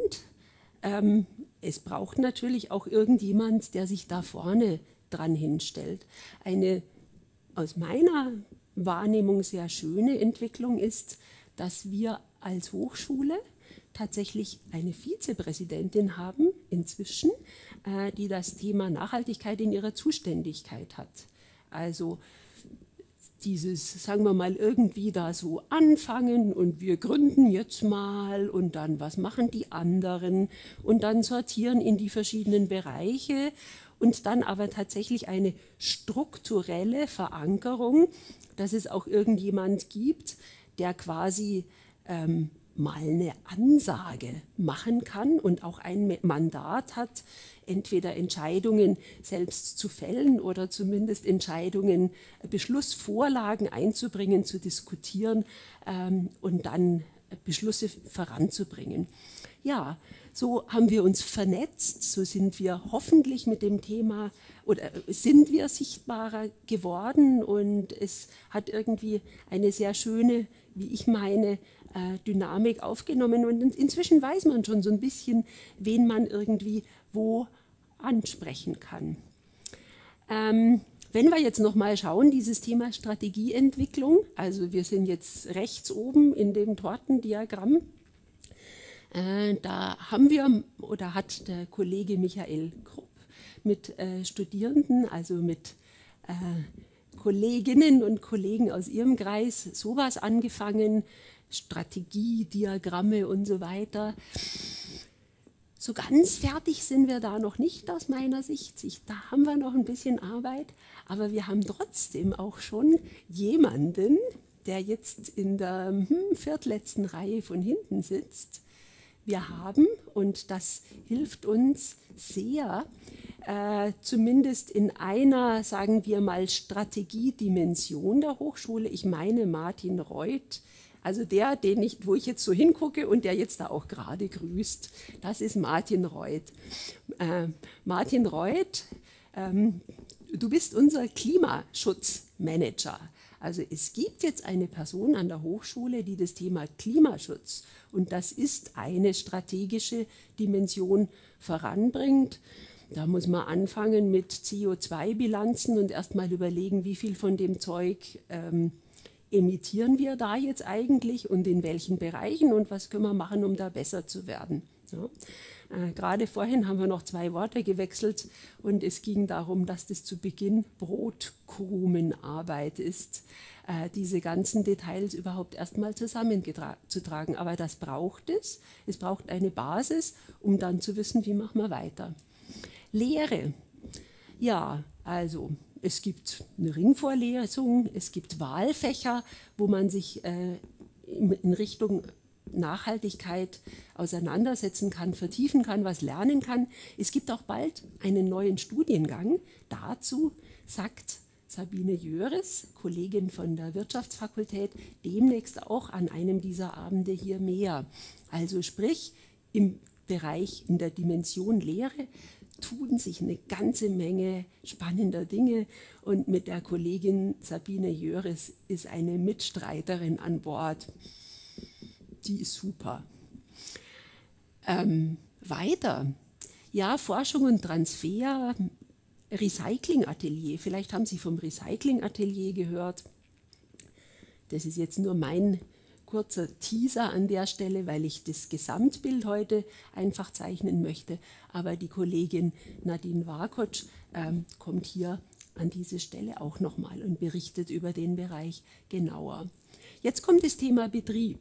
es braucht natürlich auch irgendjemand, der sich da vorne dran hinstellt. Eine aus meiner Wahrnehmung sehr schöne Entwicklung ist, dass wir als Hochschule tatsächlich eine Vizepräsidentin haben inzwischen, die das Thema Nachhaltigkeit in ihrer Zuständigkeit hat. Also dieses, sagen wir mal, irgendwie da so anfangen und wir gründen jetzt mal und dann was machen die anderen und dann sortieren in die verschiedenen Bereiche und dann aber tatsächlich eine strukturelle Verankerung, dass es auch irgendjemand gibt, der quasi mal eine Ansage machen kann und auch ein Mandat hat, entweder Entscheidungen selbst zu fällen oder zumindest Entscheidungen, Beschlussvorlagen einzubringen, zu diskutieren und dann Beschlüsse voranzubringen. Ja, so haben wir uns vernetzt, so sind wir hoffentlich mit dem Thema oder sind wir sichtbarer geworden und es hat irgendwie eine sehr schöne, wie ich meine, Dynamik aufgenommen und inzwischen weiß man schon so ein bisschen, wen man irgendwie wo ansprechen kann. Wenn wir jetzt noch mal schauen, dieses Thema Strategieentwicklung, also wir sind jetzt rechts oben in dem Tortendiagramm, da haben wir oder hat der Kollege Michael Krupp mit Studierenden, also mit Kolleginnen und Kollegen aus ihrem Kreis sowas angefangen, Strategie, Diagramme und so weiter. So ganz fertig sind wir da noch nicht aus meiner Sicht. Da haben wir noch ein bisschen Arbeit, aber wir haben trotzdem auch schon jemanden, der jetzt in der viertletzten Reihe von hinten sitzt. Wir haben, und das hilft uns sehr, zumindest in einer, sagen wir mal, Strategiedimension der Hochschule, ich meine Martin Reuth, also der, wo ich jetzt so hingucke und der jetzt da auch gerade grüßt, das ist Martin Reuth. Martin Reuth, du bist unser Klimaschutzmanager. Also es gibt jetzt eine Person an der Hochschule, die das Thema Klimaschutz, und das ist eine strategische Dimension, voranbringt. Da muss man anfangen mit CO2-Bilanzen und erstmal überlegen, wie viel von dem Zeug emittieren wir da jetzt eigentlich und in welchen Bereichen und was können wir machen, um da besser zu werden. Ja. Gerade vorhin haben wir noch 2 Worte gewechselt und es ging darum, dass das zu Beginn Brotkrumenarbeit ist, diese ganzen Details überhaupt erstmal zusammenzutragen. Aber das braucht es. Es braucht eine Basis, um dann zu wissen, wie machen wir weiter. Lehre. Ja, also es gibt eine Ringvorlesung, es gibt Wahlfächer, wo man sich in Richtung Nachhaltigkeit auseinandersetzen kann, vertiefen kann, was lernen kann. Es gibt auch bald einen neuen Studiengang. Dazu sagt Sabine Jöres, Kollegin von der Wirtschaftsfakultät, demnächst auch an einem dieser Abende hier mehr. Also sprich, im Bereich, in der Dimension Lehre tun sich eine ganze Menge spannender Dinge und mit der Kollegin Sabine Jöres ist eine Mitstreiterin an Bord. Die ist super. Weiter. Ja, Forschung und Transfer, Recycling-Atelier. Vielleicht haben Sie vom Recycling-Atelier gehört. Das ist jetzt nur mein kurzer Teaser an der Stelle, weil ich das Gesamtbild heute einfach zeichnen möchte. Aber die Kollegin Nadine Warkotsch kommt hier an diese Stelle auch nochmal und berichtet über den Bereich genauer. Jetzt kommt das Thema Betrieb.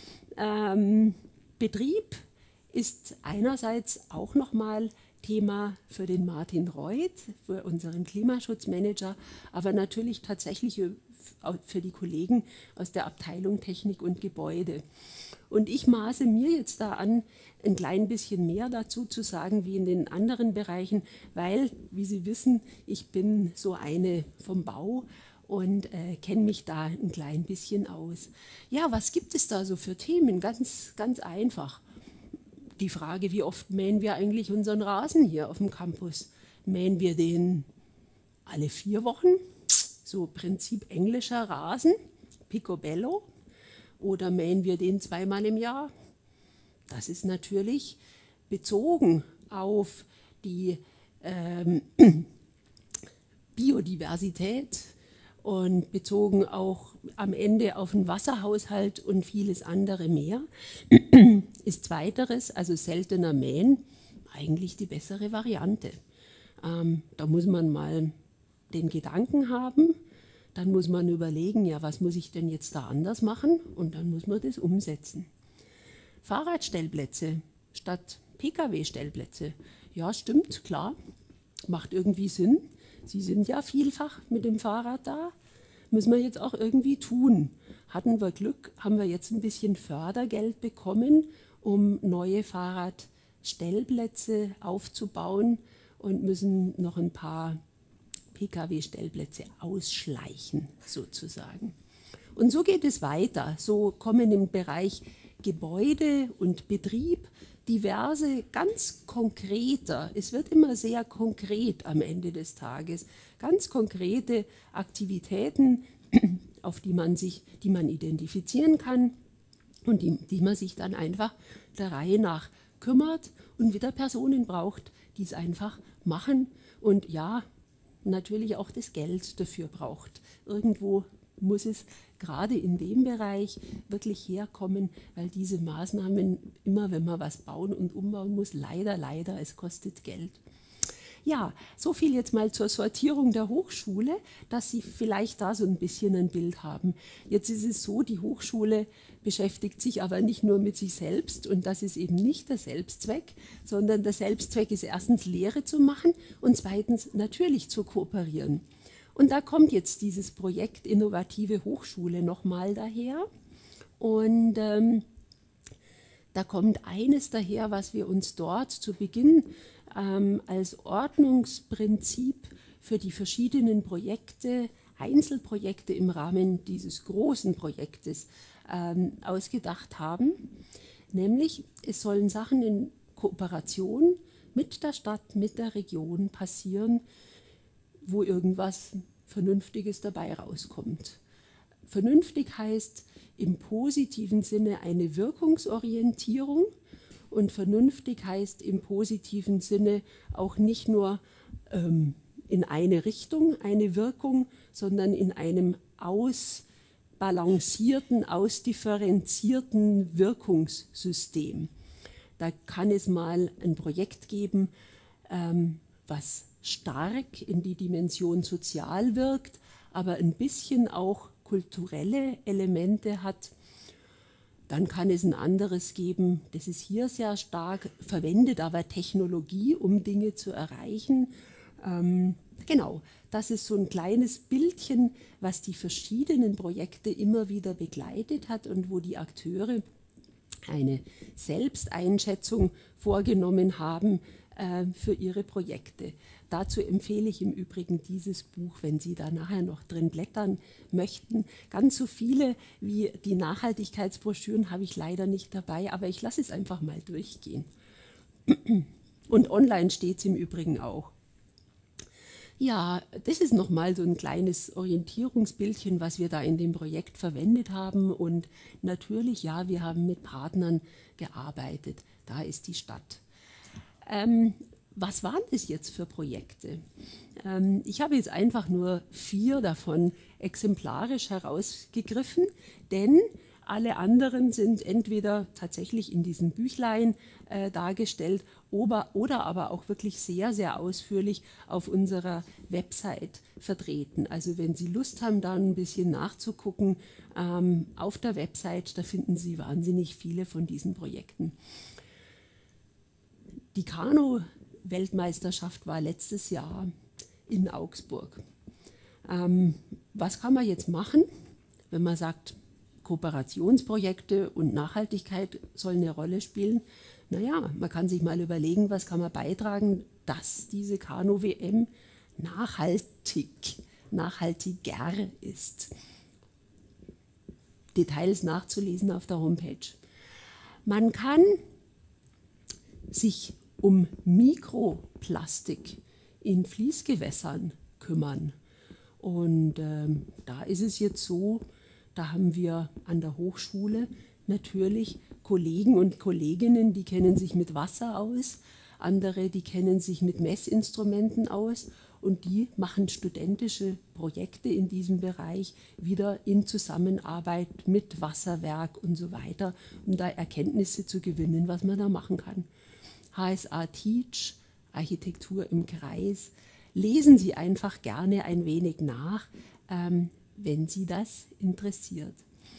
Betrieb ist einerseits auch nochmal Thema für den Martin Reuth, für unseren Klimaschutzmanager, aber natürlich tatsächlich für die Kollegen aus der Abteilung Technik und Gebäude. Und ich maße mir jetzt da an, ein klein bisschen mehr dazu zu sagen wie in den anderen Bereichen, weil, wie Sie wissen, ich bin so eine vom Bau und kenne mich da ein klein bisschen aus. Ja, was gibt es da so für Themen? Ganz, ganz einfach. Die Frage, wie oft mähen wir eigentlich unseren Rasen hier auf dem Campus? Mähen wir den alle 4 Wochen? So Prinzip englischer Rasen, Picobello? Oder mähen wir den 2-mal im Jahr? Das ist natürlich bezogen auf die Biodiversität und bezogen auch am Ende auf den Wasserhaushalt und vieles andere mehr, ist Zweiteres, also seltener mähen, eigentlich die bessere Variante. Da muss man mal den Gedanken haben, dann muss man überlegen, ja, was muss ich denn jetzt da anders machen, und dann muss man das umsetzen. Fahrradstellplätze statt Pkw-Stellplätze, ja, stimmt, klar, macht irgendwie Sinn. Sie sind ja vielfach mit dem Fahrrad da, müssen wir jetzt auch irgendwie tun. Hatten wir Glück, haben wir jetzt ein bisschen Fördergeld bekommen, um neue Fahrradstellplätze aufzubauen und müssen noch ein paar Pkw-Stellplätze ausschleichen, sozusagen. Und so geht es weiter. So kommen im Bereich Gebäude und Betrieb diverse ganz konkreter, es wird immer sehr konkret am Ende des Tages, ganz konkrete Aktivitäten, auf die man identifizieren kann und die man sich dann einfach der Reihe nach kümmert und wieder Personen braucht, die es einfach machen und ja, natürlich auch das Geld dafür braucht. Irgendwo muss es gerade in dem Bereich wirklich herkommen, weil diese Maßnahmen, immer wenn man was bauen und umbauen muss, leider, es kostet Geld. Ja, so viel jetzt mal zur Sortierung der Hochschule, dass Sie vielleicht da so ein bisschen ein Bild haben. Jetzt ist es so, die Hochschule beschäftigt sich aber nicht nur mit sich selbst und das ist eben nicht der Selbstzweck, sondern der Selbstzweck ist erstens Lehre zu machen und zweitens natürlich zu kooperieren. Und da kommt jetzt dieses Projekt Innovative Hochschule nochmal daher und da kommt eines daher, was wir uns dort zu Beginn als Ordnungsprinzip für die verschiedenen Projekte, Einzelprojekte im Rahmen dieses großen Projektes ausgedacht haben. Nämlich, es sollen Sachen in Kooperation mit der Stadt, mit der Region passieren, wo irgendwas Vernünftiges dabei rauskommt. Vernünftig heißt im positiven Sinne eine Wirkungsorientierung und vernünftig heißt im positiven Sinne auch nicht nur in eine Richtung eine Wirkung, sondern in einem ausbalancierten, ausdifferenzierten Wirkungssystem. Da kann es mal ein Projekt geben, was stark in die Dimension sozial wirkt, aber ein bisschen auch kulturelle Elemente hat. Dann kann es ein anderes geben, das ist hier sehr stark, verwendet aber Technologie, um Dinge zu erreichen. Genau, das ist so ein kleines Bildchen, was die verschiedenen Projekte immer wieder begleitet hat und wo die Akteure eine Selbsteinschätzung vorgenommen haben für ihre Projekte. Dazu empfehle ich im Übrigen dieses Buch, wenn Sie da nachher noch drin blättern möchten. Ganz so viele wie die Nachhaltigkeitsbroschüren habe ich leider nicht dabei, aber ich lasse es einfach mal durchgehen. Und online steht es im Übrigen auch. Ja, das ist nochmal so ein kleines Orientierungsbildchen, was wir da in dem Projekt verwendet haben. Und natürlich, ja, wir haben mit Partnern gearbeitet. Da ist die Stadt. Was waren das jetzt für Projekte? Ich habe jetzt einfach nur 4 davon exemplarisch herausgegriffen, denn alle anderen sind entweder tatsächlich in diesem Büchlein dargestellt oder aber auch wirklich sehr, sehr ausführlich auf unserer Website vertreten. Also wenn Sie Lust haben, da ein bisschen nachzugucken, auf der Website, da finden Sie wahnsinnig viele von diesen Projekten. Die Kanu-Weltmeisterschaft war letztes Jahr in Augsburg. Was kann man jetzt machen, wenn man sagt, Kooperationsprojekte und Nachhaltigkeit sollen eine Rolle spielen? Naja, man kann sich mal überlegen, was kann man beitragen, dass diese Kanu-WM nachhaltiger ist. Details nachzulesen auf der Homepage. Man kann sich um Mikroplastik in Fließgewässern kümmern. Und da ist es jetzt so, da haben wir an der Hochschule natürlich Kollegen und Kolleginnen, die kennen sich mit Wasser aus, andere, die kennen sich mit Messinstrumenten aus und die machen studentische Projekte in diesem Bereich wieder in Zusammenarbeit mit Wasserwerk und so weiter, um da Erkenntnisse zu gewinnen, was man da machen kann. HSA Teach, Architektur im Kreis. Lesen Sie einfach gerne ein wenig nach, wenn Sie das interessiert.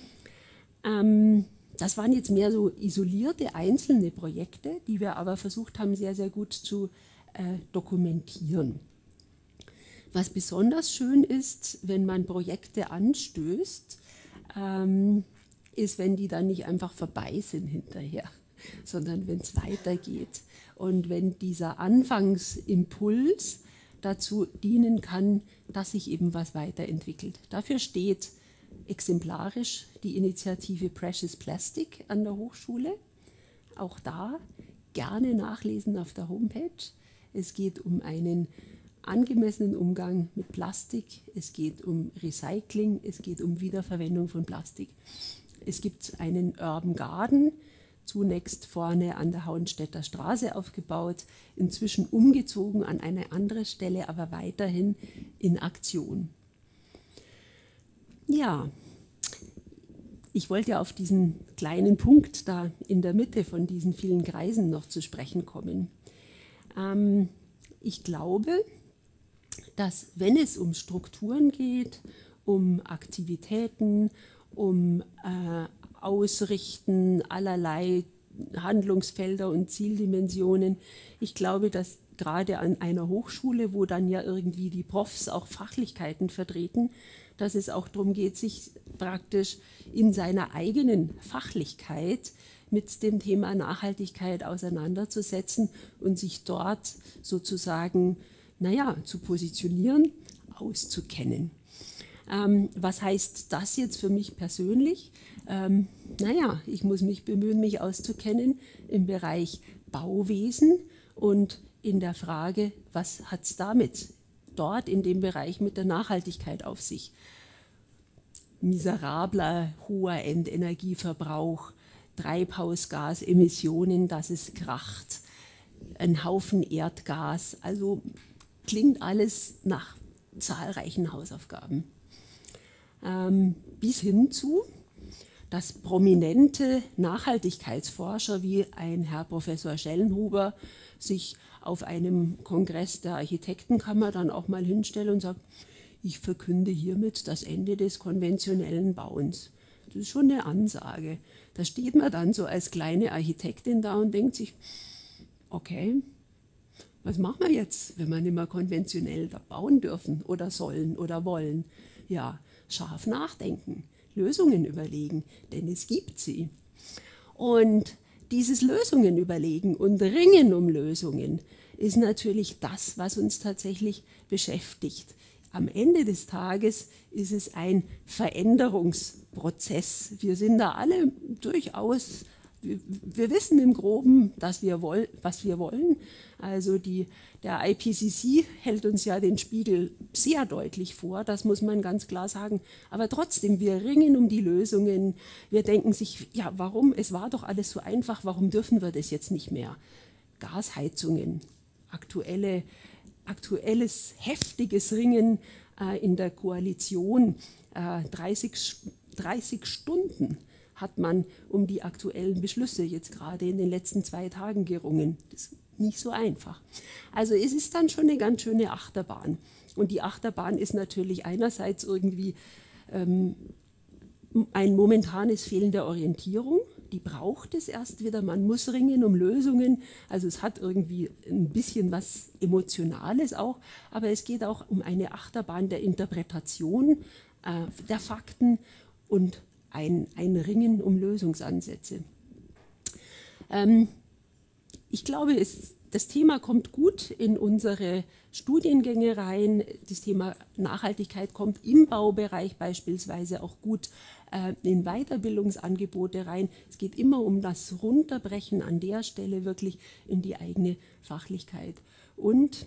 Das waren jetzt mehr so isolierte einzelne Projekte, die wir aber versucht haben, sehr, sehr gut zu dokumentieren. Was besonders schön ist, wenn man Projekte anstößt, ist, wenn die dann nicht einfach vorbei sind hinterher, sondern wenn es weitergeht und wenn dieser Anfangsimpuls dazu dienen kann, dass sich eben was weiterentwickelt. Dafür steht exemplarisch die Initiative Precious Plastic an der Hochschule. Auch da gerne nachlesen auf der Homepage. Es geht um einen angemessenen Umgang mit Plastik, es geht um Recycling, es geht um Wiederverwendung von Plastik. Es gibt einen Urban Garden, zunächst vorne an der Hauenstädter Straße aufgebaut, inzwischen umgezogen an eine andere Stelle, aber weiterhin in Aktion. Ja, ich wollte ja auf diesen kleinen Punkt da in der Mitte von diesen vielen Kreisen noch zu sprechen kommen. ich glaube, dass wenn es um Strukturen geht, um Aktivitäten, um Ausrichten allerlei Handlungsfelder und Zieldimensionen, ich glaube, dass gerade an einer Hochschule, wo dann ja irgendwie die Profs auch Fachlichkeiten vertreten, dass es auch darum geht, sich praktisch in seiner eigenen Fachlichkeit mit dem Thema Nachhaltigkeit auseinanderzusetzen und sich dort sozusagen, zu positionieren, auszukennen. Was heißt das jetzt für mich persönlich? Ich muss mich bemühen, mich auszukennen im Bereich Bauwesen und in der Frage, was hat es damit dort in dem Bereich mit der Nachhaltigkeit auf sich? Miserabler, hoher Endenergieverbrauch, Treibhausgasemissionen, dass es kracht, ein Haufen Erdgas, also klingt alles nach zahlreichen Hausaufgaben. Bis hin zu, dass prominente Nachhaltigkeitsforscher wie ein Herr Professor Schellenhuber sich auf einem Kongress der Architektenkammer dann auch mal hinstellen und sagt, ich verkünde hiermit das Ende des konventionellen Bauens. Das ist schon eine Ansage. Da steht man dann so als kleine Architektin da und denkt sich, okay, was machen wir jetzt, wenn wir nicht mehr konventionell bauen dürfen oder sollen oder wollen? Ja, scharf nachdenken, Lösungen überlegen, denn es gibt sie. Und dieses Lösungen überlegen und Ringen um Lösungen ist natürlich das, was uns tatsächlich beschäftigt. Am Ende des Tages ist es ein Veränderungsprozess. Wir sind da alle durchaus, wir wissen im Groben, was wir wollen. Also der IPCC hält uns ja den Spiegel sehr deutlich vor, das muss man ganz klar sagen. Aber trotzdem, wir ringen um die Lösungen. Wir denken sich, ja, warum? Es war doch alles so einfach, warum dürfen wir das jetzt nicht mehr? Gasheizungen, aktuelles heftiges Ringen in der Koalition, 30 Stunden hat man um die aktuellen Beschlüsse jetzt gerade in den letzten 2 Tagen gerungen. Das ist nicht so einfach. Also es ist dann schon eine ganz schöne Achterbahn. Und die Achterbahn ist natürlich einerseits irgendwie ein momentanes Fehlen der Orientierung. Die braucht es erst wieder. Man muss ringen um Lösungen. Also es hat irgendwie ein bisschen was Emotionales auch. Aber es geht auch um eine Achterbahn der Interpretation der Fakten und ein Ringen um Lösungsansätze. Ich glaube, das Thema kommt gut in unsere Studiengänge rein. Das Thema Nachhaltigkeit kommt im Baubereich beispielsweise auch gut in Weiterbildungsangebote rein. Es geht immer um das Runterbrechen an der Stelle wirklich in die eigene Fachlichkeit. Und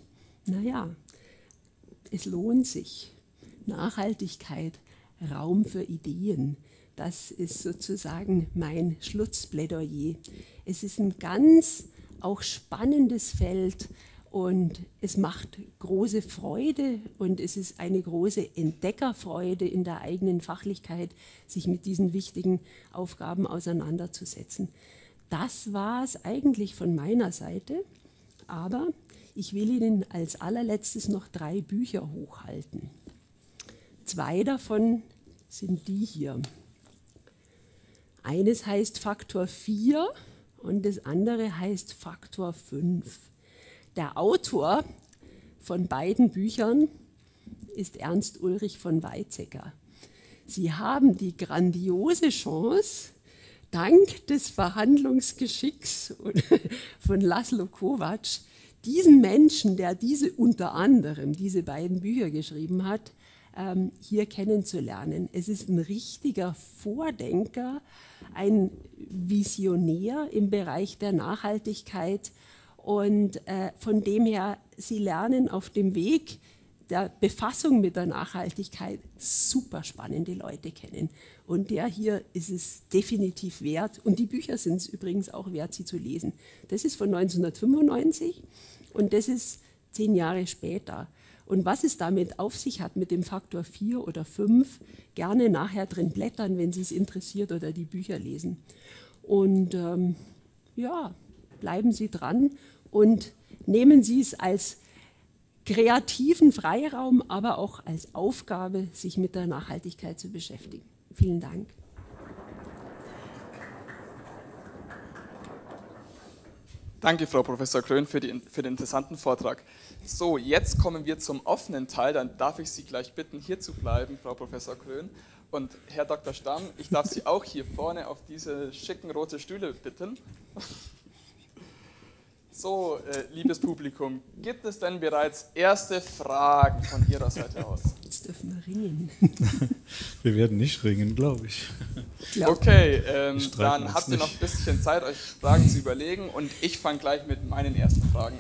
es lohnt sich. Nachhaltigkeit, Raum für Ideen. Das ist sozusagen mein Schlussplädoyer. Es ist ein ganz auch spannendes Feld und es macht große Freude und es ist eine große Entdeckerfreude in der eigenen Fachlichkeit, sich mit diesen wichtigen Aufgaben auseinanderzusetzen. Das war es eigentlich von meiner Seite, aber ich will Ihnen als allerletztes noch 3 Bücher hochhalten. 2 davon sind die hier. Eines heißt Faktor 4 und das andere heißt Faktor 5. Der Autor von beiden Büchern ist Ernst Ulrich von Weizsäcker. Sie haben die grandiose Chance, dank des Verhandlungsgeschicks von Laszlo Kovac, diesen Menschen, der unter anderem diese beiden Bücher geschrieben hat, hier kennenzulernen. Es ist ein richtiger Vordenker, ein Visionär im Bereich der Nachhaltigkeit und von dem her, Sie lernen auf dem Weg der Befassung mit der Nachhaltigkeit super spannende Leute kennen. Und der hier ist es definitiv wert und die Bücher sind es übrigens auch wert, sie zu lesen. Das ist von 1995 und das ist 10 Jahre später. Und was es damit auf sich hat mit dem Faktor 4 oder 5, gerne nachher drin blättern, wenn Sie es interessiert oder die Bücher lesen. Und bleiben Sie dran und nehmen Sie es als kreativen Freiraum, aber auch als Aufgabe, sich mit der Nachhaltigkeit zu beschäftigen. Vielen Dank. Danke, Frau Professor Krön, für den interessanten Vortrag. So, jetzt kommen wir zum offenen Teil. Dann darf ich Sie gleich bitten, hier zu bleiben, Frau Professor Krön. Und Herr Dr. Stamm, ich darf Sie auch hier vorne auf diese schicken roten Stühle bitten. So, liebes Publikum, gibt es denn bereits erste Fragen von Ihrer Seite aus? Jetzt dürfen wir ringen. Wir werden nicht ringen, glaube ich. Okay, dann habt ihr noch ein bisschen Zeit, euch Fragen zu überlegen und ich fange gleich mit meinen ersten Fragen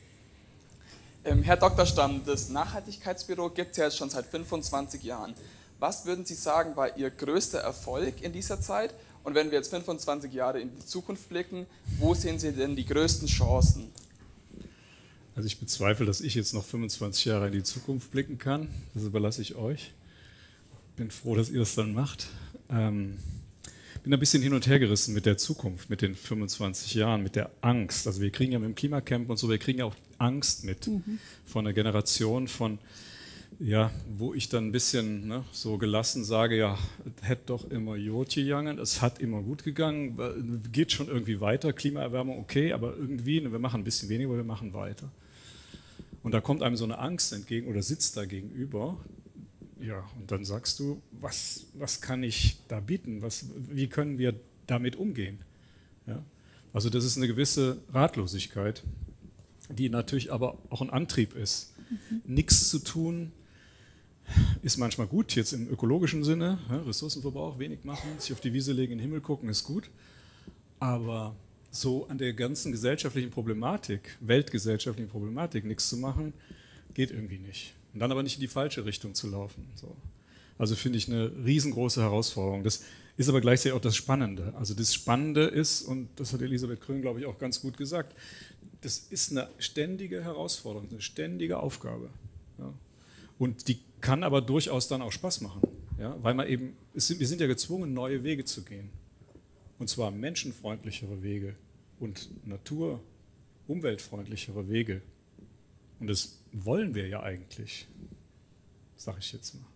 an. Herr Dr. Stamm, das Nachhaltigkeitsbüro gibt es ja jetzt schon seit 25 Jahren. Was würden Sie sagen, war Ihr größter Erfolg in dieser Zeit? Und wenn wir jetzt 25 Jahre in die Zukunft blicken, wo sehen Sie denn die größten Chancen? Also ich bezweifle, dass ich jetzt noch 25 Jahre in die Zukunft blicken kann. Das überlasse ich euch. Bin froh, dass ihr das dann macht. Bin ein bisschen hin und her gerissen mit der Zukunft, mit den 25 Jahren, mit der Angst. Also wir kriegen ja mit dem Klimacamp und so, wir kriegen ja auch Angst mit von einer Generation von, ja, wo ich dann ein bisschen so gelassen sage, ja, es hätte doch immer gut gegangen, es hat immer gut gegangen, geht schon irgendwie weiter, Klimaerwärmung okay, aber irgendwie, wir machen ein bisschen weniger, aber wir machen weiter. Und da kommt einem so eine Angst entgegen oder sitzt da gegenüber, ja, und dann sagst du, was kann ich da bieten, wie können wir damit umgehen? Ja? Also das ist eine gewisse Ratlosigkeit, die natürlich aber auch ein Antrieb ist. Nichts zu tun ist manchmal gut, jetzt im ökologischen Sinne, Ressourcenverbrauch, wenig machen, sich auf die Wiese legen, in den Himmel gucken, ist gut. Aber so an der ganzen gesellschaftlichen Problematik, weltgesellschaftlichen Problematik nichts zu machen, geht irgendwie nicht. Und dann aber nicht in die falsche Richtung zu laufen. So. Also finde ich eine riesengroße Herausforderung. Das ist aber gleichzeitig auch das Spannende. Also das Spannende ist, und das hat Elisabeth Krön, glaube ich, auch ganz gut gesagt, das ist eine ständige Herausforderung, eine ständige Aufgabe. Ja. Und die kann aber durchaus dann auch Spaß machen, ja? Weil wir sind ja gezwungen, neue Wege zu gehen. Und zwar menschenfreundlichere Wege und umweltfreundlichere Wege. Und das wollen wir ja eigentlich, sage ich jetzt mal.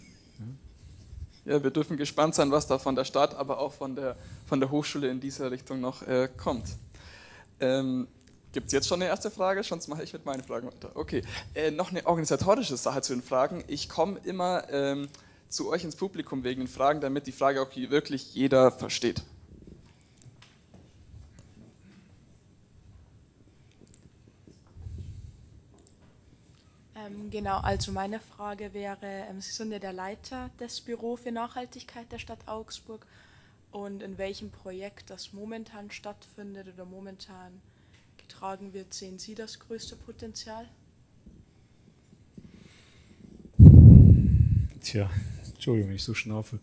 Ja, wir dürfen gespannt sein, was da von der Stadt, aber auch von der Hochschule in dieser Richtung noch kommt. Gibt es jetzt schon eine erste Frage? Sonst mache ich mit meinen Fragen weiter. Okay, noch eine organisatorische Sache zu den Fragen. Ich komme immer zu euch ins Publikum wegen den Fragen, damit die Frage auch wirklich jeder versteht. Genau, also meine Frage wäre, Sie sind ja der Leiter des Büros für Nachhaltigkeit der Stadt Augsburg und in welchem Projekt das momentan stattfindet oder momentan getragen wird, sehen Sie das größte Potenzial? Tja, Entschuldigung, wenn ich so schnaufe.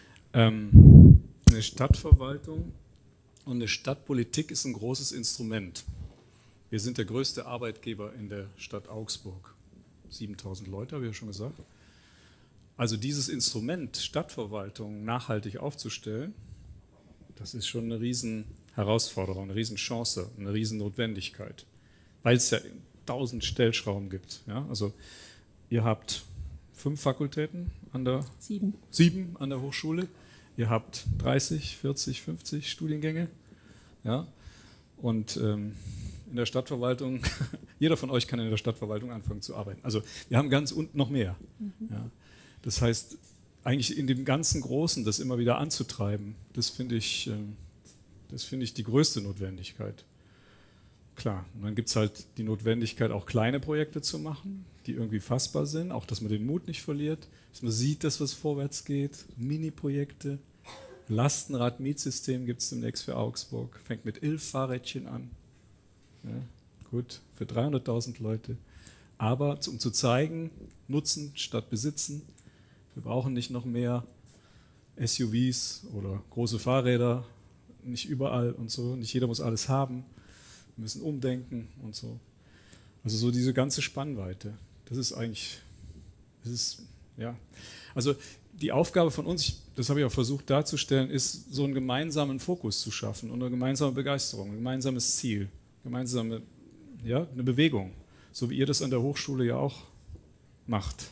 Eine Stadtverwaltung und eine Stadtpolitik ist ein großes Instrument. Wir sind der größte Arbeitgeber in der Stadt Augsburg. 7000 Leute, habe ich ja schon gesagt. Also dieses Instrument, Stadtverwaltung nachhaltig aufzustellen, das ist schon eine riesen Herausforderung, eine riesen Chance, eine riesen Notwendigkeit, weil es ja 1000 Stellschrauben gibt. Ja? Also ihr habt 5 Fakultäten an der 7 an der Hochschule, ihr habt 30, 40, 50 Studiengänge, ja? Und in der Stadtverwaltung, jeder von euch kann in der Stadtverwaltung anfangen zu arbeiten. Also wir haben ganz und noch mehr. Ja. Das heißt, eigentlich in dem ganzen Großen das immer wieder anzutreiben, das finde ich die größte Notwendigkeit. Klar, und dann gibt es halt die Notwendigkeit, auch kleine Projekte zu machen, die irgendwie fassbar sind, auch dass man den Mut nicht verliert, dass man sieht, dass was vorwärts geht, Mini-Projekte. Lastenrad-Mietsystem gibt es demnächst für Augsburg, fängt mit 11 Fahrrädchen an. Ja, gut, für 300.000 Leute. Aber um zu zeigen, nutzen statt besitzen. Wir brauchen nicht noch mehr SUVs oder große Fahrräder, nicht überall und so. Nicht jeder muss alles haben. Wir müssen umdenken und so. Also so diese ganze Spannweite. Das ist eigentlich, ja. Also die Aufgabe von uns, das habe ich auch versucht darzustellen, ist, so einen gemeinsamen Fokus zu schaffen und eine gemeinsame Begeisterung, ein gemeinsames Ziel, eine Bewegung. so wie ihr das an der Hochschule ja auch macht.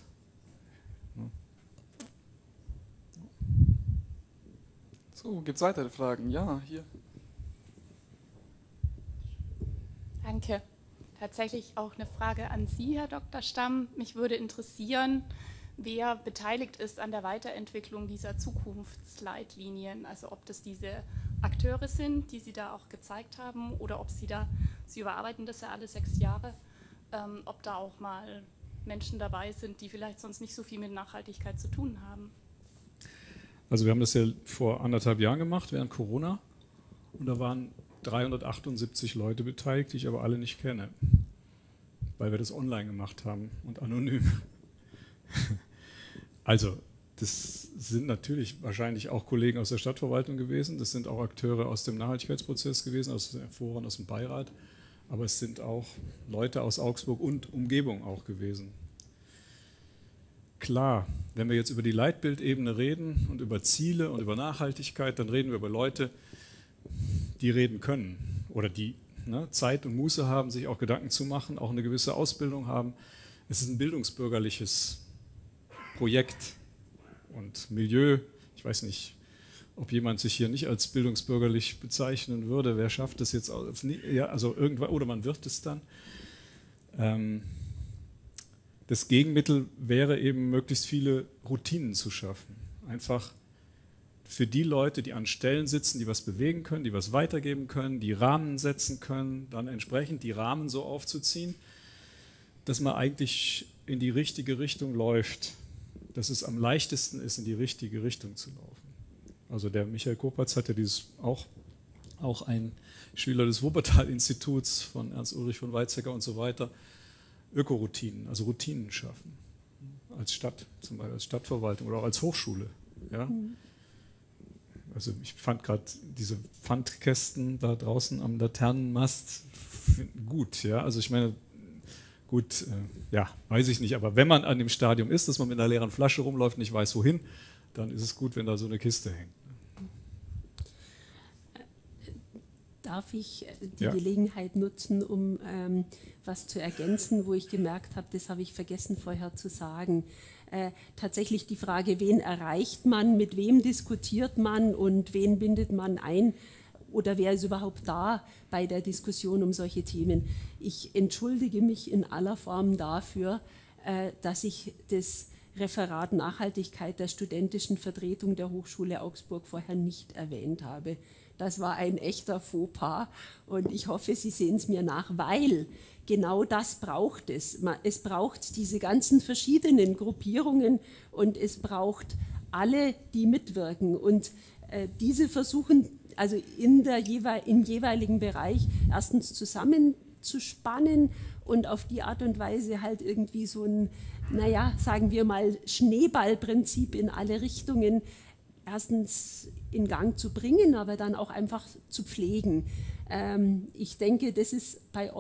So, gibt es weitere Fragen? Ja, hier. Danke. Tatsächlich auch eine Frage an Sie, Herr Dr. Stamm. Mich würde interessieren, wer beteiligt ist an der Weiterentwicklung dieser Zukunftsleitlinien. Also ob das diese Akteure sind, die Sie da auch gezeigt haben, oder ob Sie überarbeiten das ja alle 6 Jahre, ob da auch mal Menschen dabei sind, die vielleicht sonst nicht so viel mit Nachhaltigkeit zu tun haben. Also wir haben das ja vor 1,5 Jahren gemacht, während Corona. Und da waren 378 Leute beteiligt, die ich aber alle nicht kenne, weil wir das online gemacht haben und anonym. Also, das sind natürlich wahrscheinlich auch Kollegen aus der Stadtverwaltung gewesen, das sind auch Akteure aus dem Nachhaltigkeitsprozess gewesen, aus den Foren, aus dem Beirat, aber es sind auch Leute aus Augsburg und Umgebung auch gewesen. Klar, wenn wir jetzt über die Leitbildebene reden und über Ziele und über Nachhaltigkeit, dann reden wir über Leute, die reden können oder die Zeit und Muße haben, sich auch Gedanken zu machen, auch eine gewisse Ausbildung haben. Es ist ein bildungsbürgerliches Projekt und Milieu. Ich weiß nicht, ob jemand sich hier nicht als bildungsbürgerlich bezeichnen würde. Wer schafft das jetzt? Ja, also irgendwann, oder man wird es dann. Das Gegenmittel wäre eben, möglichst viele Routinen zu schaffen. Einfach für die Leute, die an Stellen sitzen, die was bewegen können, die was weitergeben können, die Rahmen setzen können, dann entsprechend die Rahmen so aufzuziehen, dass man eigentlich in die richtige Richtung läuft, dass es am leichtesten ist, in die richtige Richtung zu laufen. Also der Michael Kopatz hat ja auch ein Schüler des Wuppertal-Instituts von Ernst Ulrich von Weizsäcker und so weiter, Ökoroutinen, also Routinen schaffen, als Stadt, zum Beispiel als Stadtverwaltung oder auch als Hochschule. Ja? Also ich fand gerade diese Pfandkästen da draußen am Laternenmast gut. Ja? Also ich meine, gut, ja, weiß ich nicht, aber wenn man an dem Stadium ist, dass man mit einer leeren Flasche rumläuft und nicht weiß wohin, dann ist es gut, wenn da so eine Kiste hängt. Darf ich die Gelegenheit nutzen, um was zu ergänzen, wo ich gemerkt habe, das habe ich vergessen vorher zu sagen. Tatsächlich die Frage, wen erreicht man, mit wem diskutiert man und wen bindet man ein oder wer ist überhaupt da bei der Diskussion um solche Themen. Ich entschuldige mich in aller Form dafür, dass ich das Referat Nachhaltigkeit der studentischen Vertretung der Hochschule Augsburg vorher nicht erwähnt habe. Das war ein echter Fauxpas und ich hoffe, Sie sehen es mir nach, weil genau das braucht es. Es braucht diese ganzen verschiedenen Gruppierungen und es braucht alle, die mitwirken. Und diese versuchen, also im jeweiligen Bereich erstens zusammenzuspannen und auf die Art und Weise halt irgendwie so ein, naja, sagen wir mal, Schneeballprinzip in alle Richtungen erstens in Gang zu bringen, aber dann auch einfach zu pflegen. Ich denke, das ist bei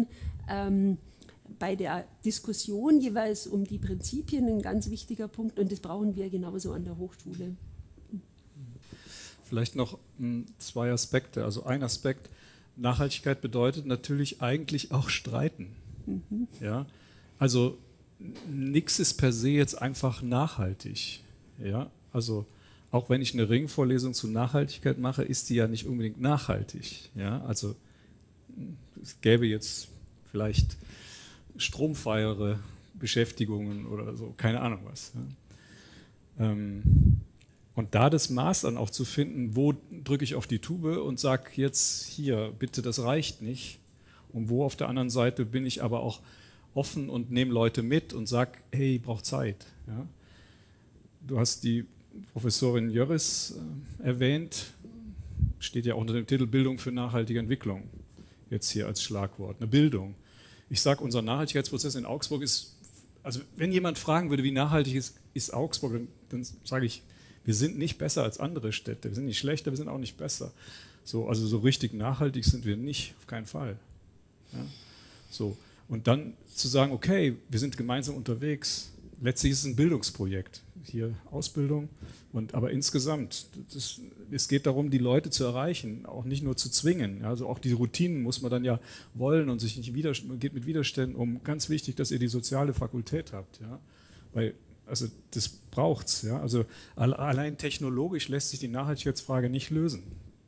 bei der Diskussion jeweils um die Prinzipien ein ganz wichtiger Punkt und das brauchen wir genauso an der Hochschule. Vielleicht noch 2 Aspekte. Also ein Aspekt, Nachhaltigkeit bedeutet natürlich eigentlich auch streiten. Ja? Also nichts ist per se jetzt einfach nachhaltig. Ja? Also auch wenn ich eine Ringvorlesung zu Nachhaltigkeit mache, ist die ja nicht unbedingt nachhaltig. Ja? Also es gäbe jetzt vielleicht stromfreiere Beschäftigungen oder so, keine Ahnung was. Ja? Und da das Maß dann auch zu finden, wo drücke ich auf die Tube und sage jetzt hier, bitte, das reicht nicht. Und wo auf der anderen Seite bin ich aber auch offen und nehme Leute mit und sage, hey, ich brauche Zeit. Ja? Du hast die Professorin Jöris erwähnt, steht ja auch unter dem Titel Bildung für nachhaltige Entwicklung, jetzt hier als Schlagwort, eine Bildung. Ich sage, unser Nachhaltigkeitsprozess in Augsburg ist, also wenn jemand fragen würde, wie nachhaltig ist Augsburg, dann sage ich, wir sind nicht besser als andere Städte, wir sind nicht schlechter, wir sind auch nicht besser. So, also so richtig nachhaltig sind wir nicht, auf keinen Fall. Ja? So. Und dann zu sagen, okay, wir sind gemeinsam unterwegs, letztlich ist es ein Bildungsprojekt, hier Ausbildung, aber insgesamt, es geht darum, die Leute zu erreichen, auch nicht nur zu zwingen. Also auch die Routinen muss man dann ja wollen und sich nicht geht mit Widerständen um. Ganz wichtig, dass ihr die soziale Fakultät habt, ja, weil also das braucht's, ja. Also allein technologisch lässt sich die Nachhaltigkeitsfrage nicht lösen.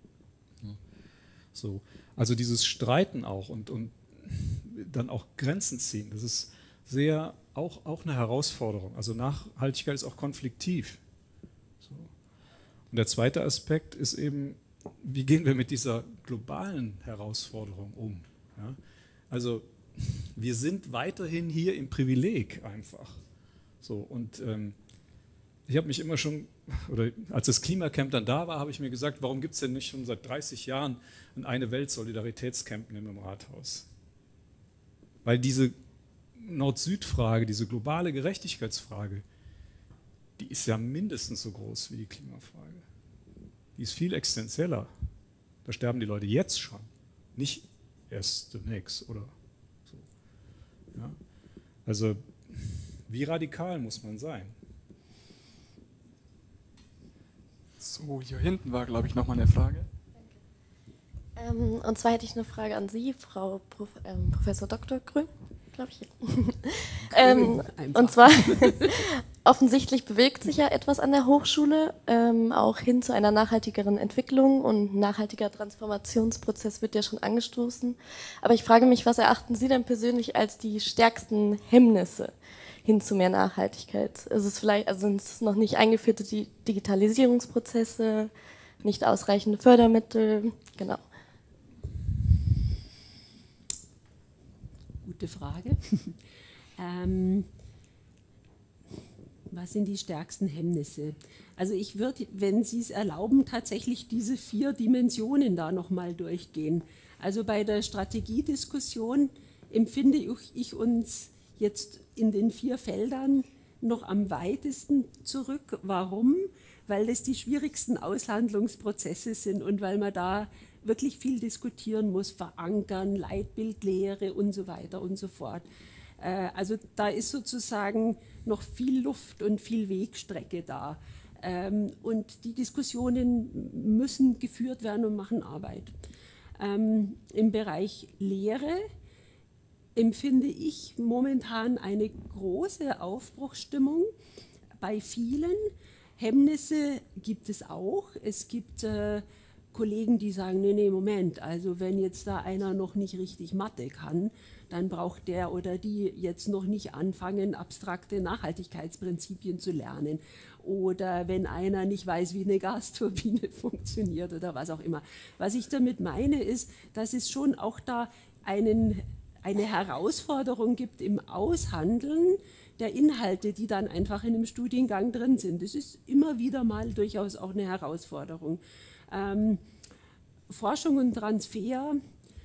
So, also dieses Streiten auch und dann auch Grenzen ziehen, das ist sehr auch eine Herausforderung. Also Nachhaltigkeit ist auch konfliktiv. So. Und der zweite Aspekt ist eben, wie gehen wir mit dieser globalen Herausforderung um? Ja? Also wir sind weiterhin hier im Privileg einfach. So, und ich habe mich immer schon, oder als das Klimacamp dann da war, habe ich mir gesagt, warum gibt es denn nicht schon seit 30 Jahren ein Eine-Welt-Solidaritätscamp im Rathaus? Weil diese Nord-Süd-Frage, diese globale Gerechtigkeitsfrage, die ist ja mindestens so groß wie die Klimafrage. Die ist viel existenzieller. Da sterben die Leute jetzt schon, nicht erst demnächst oder so. Ja? Also wie radikal muss man sein? So, hier hinten war, glaube ich, nochmal eine Frage. Und zwar hätte ich eine Frage an Sie, Frau Professor Dr. Grün, glaube ich. Und zwar, offensichtlich bewegt sich ja etwas an der Hochschule, auch hin zu einer nachhaltigeren Entwicklung, und ein nachhaltiger Transformationsprozess wird ja schon angestoßen. Aber ich frage mich, was erachten Sie denn persönlich als die stärksten Hemmnisse hin zu mehr Nachhaltigkeit? Sind es noch nicht eingeführte Digitalisierungsprozesse, nicht ausreichende Fördermittel? Genau. Gute Frage. Was sind die stärksten Hemmnisse? Also ich würde, wenn Sie es erlauben, tatsächlich diese 4 Dimensionen da nochmal durchgehen. Also bei der Strategiediskussion empfinde ich uns jetzt in den 4 Feldern noch am weitesten zurück. Warum? Weil das die schwierigsten Aushandlungsprozesse sind und weil man da wirklich viel diskutieren muss, verankern, Leitbildlehre und so weiter und so fort. Also da ist sozusagen noch viel Luft und viel Wegstrecke da. Und die Diskussionen müssen geführt werden und machen Arbeit. Im Bereich Lehre empfinde ich momentan eine große Aufbruchsstimmung bei vielen. Hemmnisse gibt es auch. Es gibt Kollegen, die sagen, nee, Moment, also wenn jetzt da einer noch nicht richtig Mathe kann, dann braucht der oder die jetzt noch nicht anfangen, abstrakte Nachhaltigkeitsprinzipien zu lernen. Oder wenn einer nicht weiß, wie eine Gasturbine funktioniert oder was auch immer. Was ich damit meine, ist, dass es schon auch da eine Herausforderung gibt im Aushandeln der Inhalte, die dann einfach in einem Studiengang drin sind. Das ist immer wieder mal durchaus auch eine Herausforderung. Forschung und Transfer,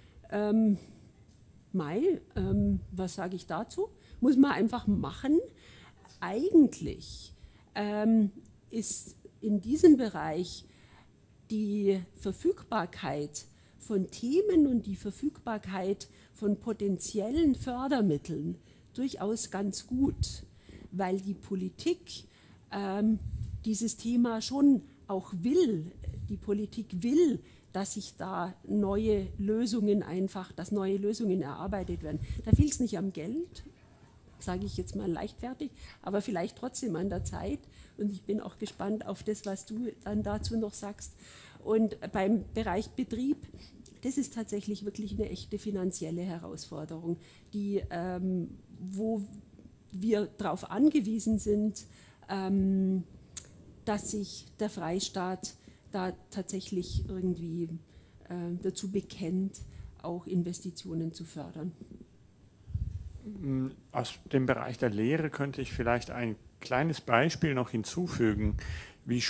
was sage ich dazu? Muss man einfach machen. Eigentlich ist in diesem Bereich die Verfügbarkeit von Themen und die Verfügbarkeit von potenziellen Fördermitteln durchaus ganz gut, weil die Politik dieses Thema schon auch will. Die Politik will, dass sich da neue Lösungen erarbeitet werden. Da fehlt es nicht am Geld, sage ich jetzt mal leichtfertig, aber vielleicht trotzdem an der Zeit. Und ich bin auch gespannt auf das, was du dann dazu noch sagst. Und beim Bereich Betrieb, das ist tatsächlich wirklich eine echte finanzielle Herausforderung, wo wir darauf angewiesen sind, dass sich der Freistaat da tatsächlich irgendwie dazu bekennt, auch Investitionen zu fördern. Aus dem Bereich der Lehre könnte ich vielleicht ein kleines Beispiel noch hinzufügen, wie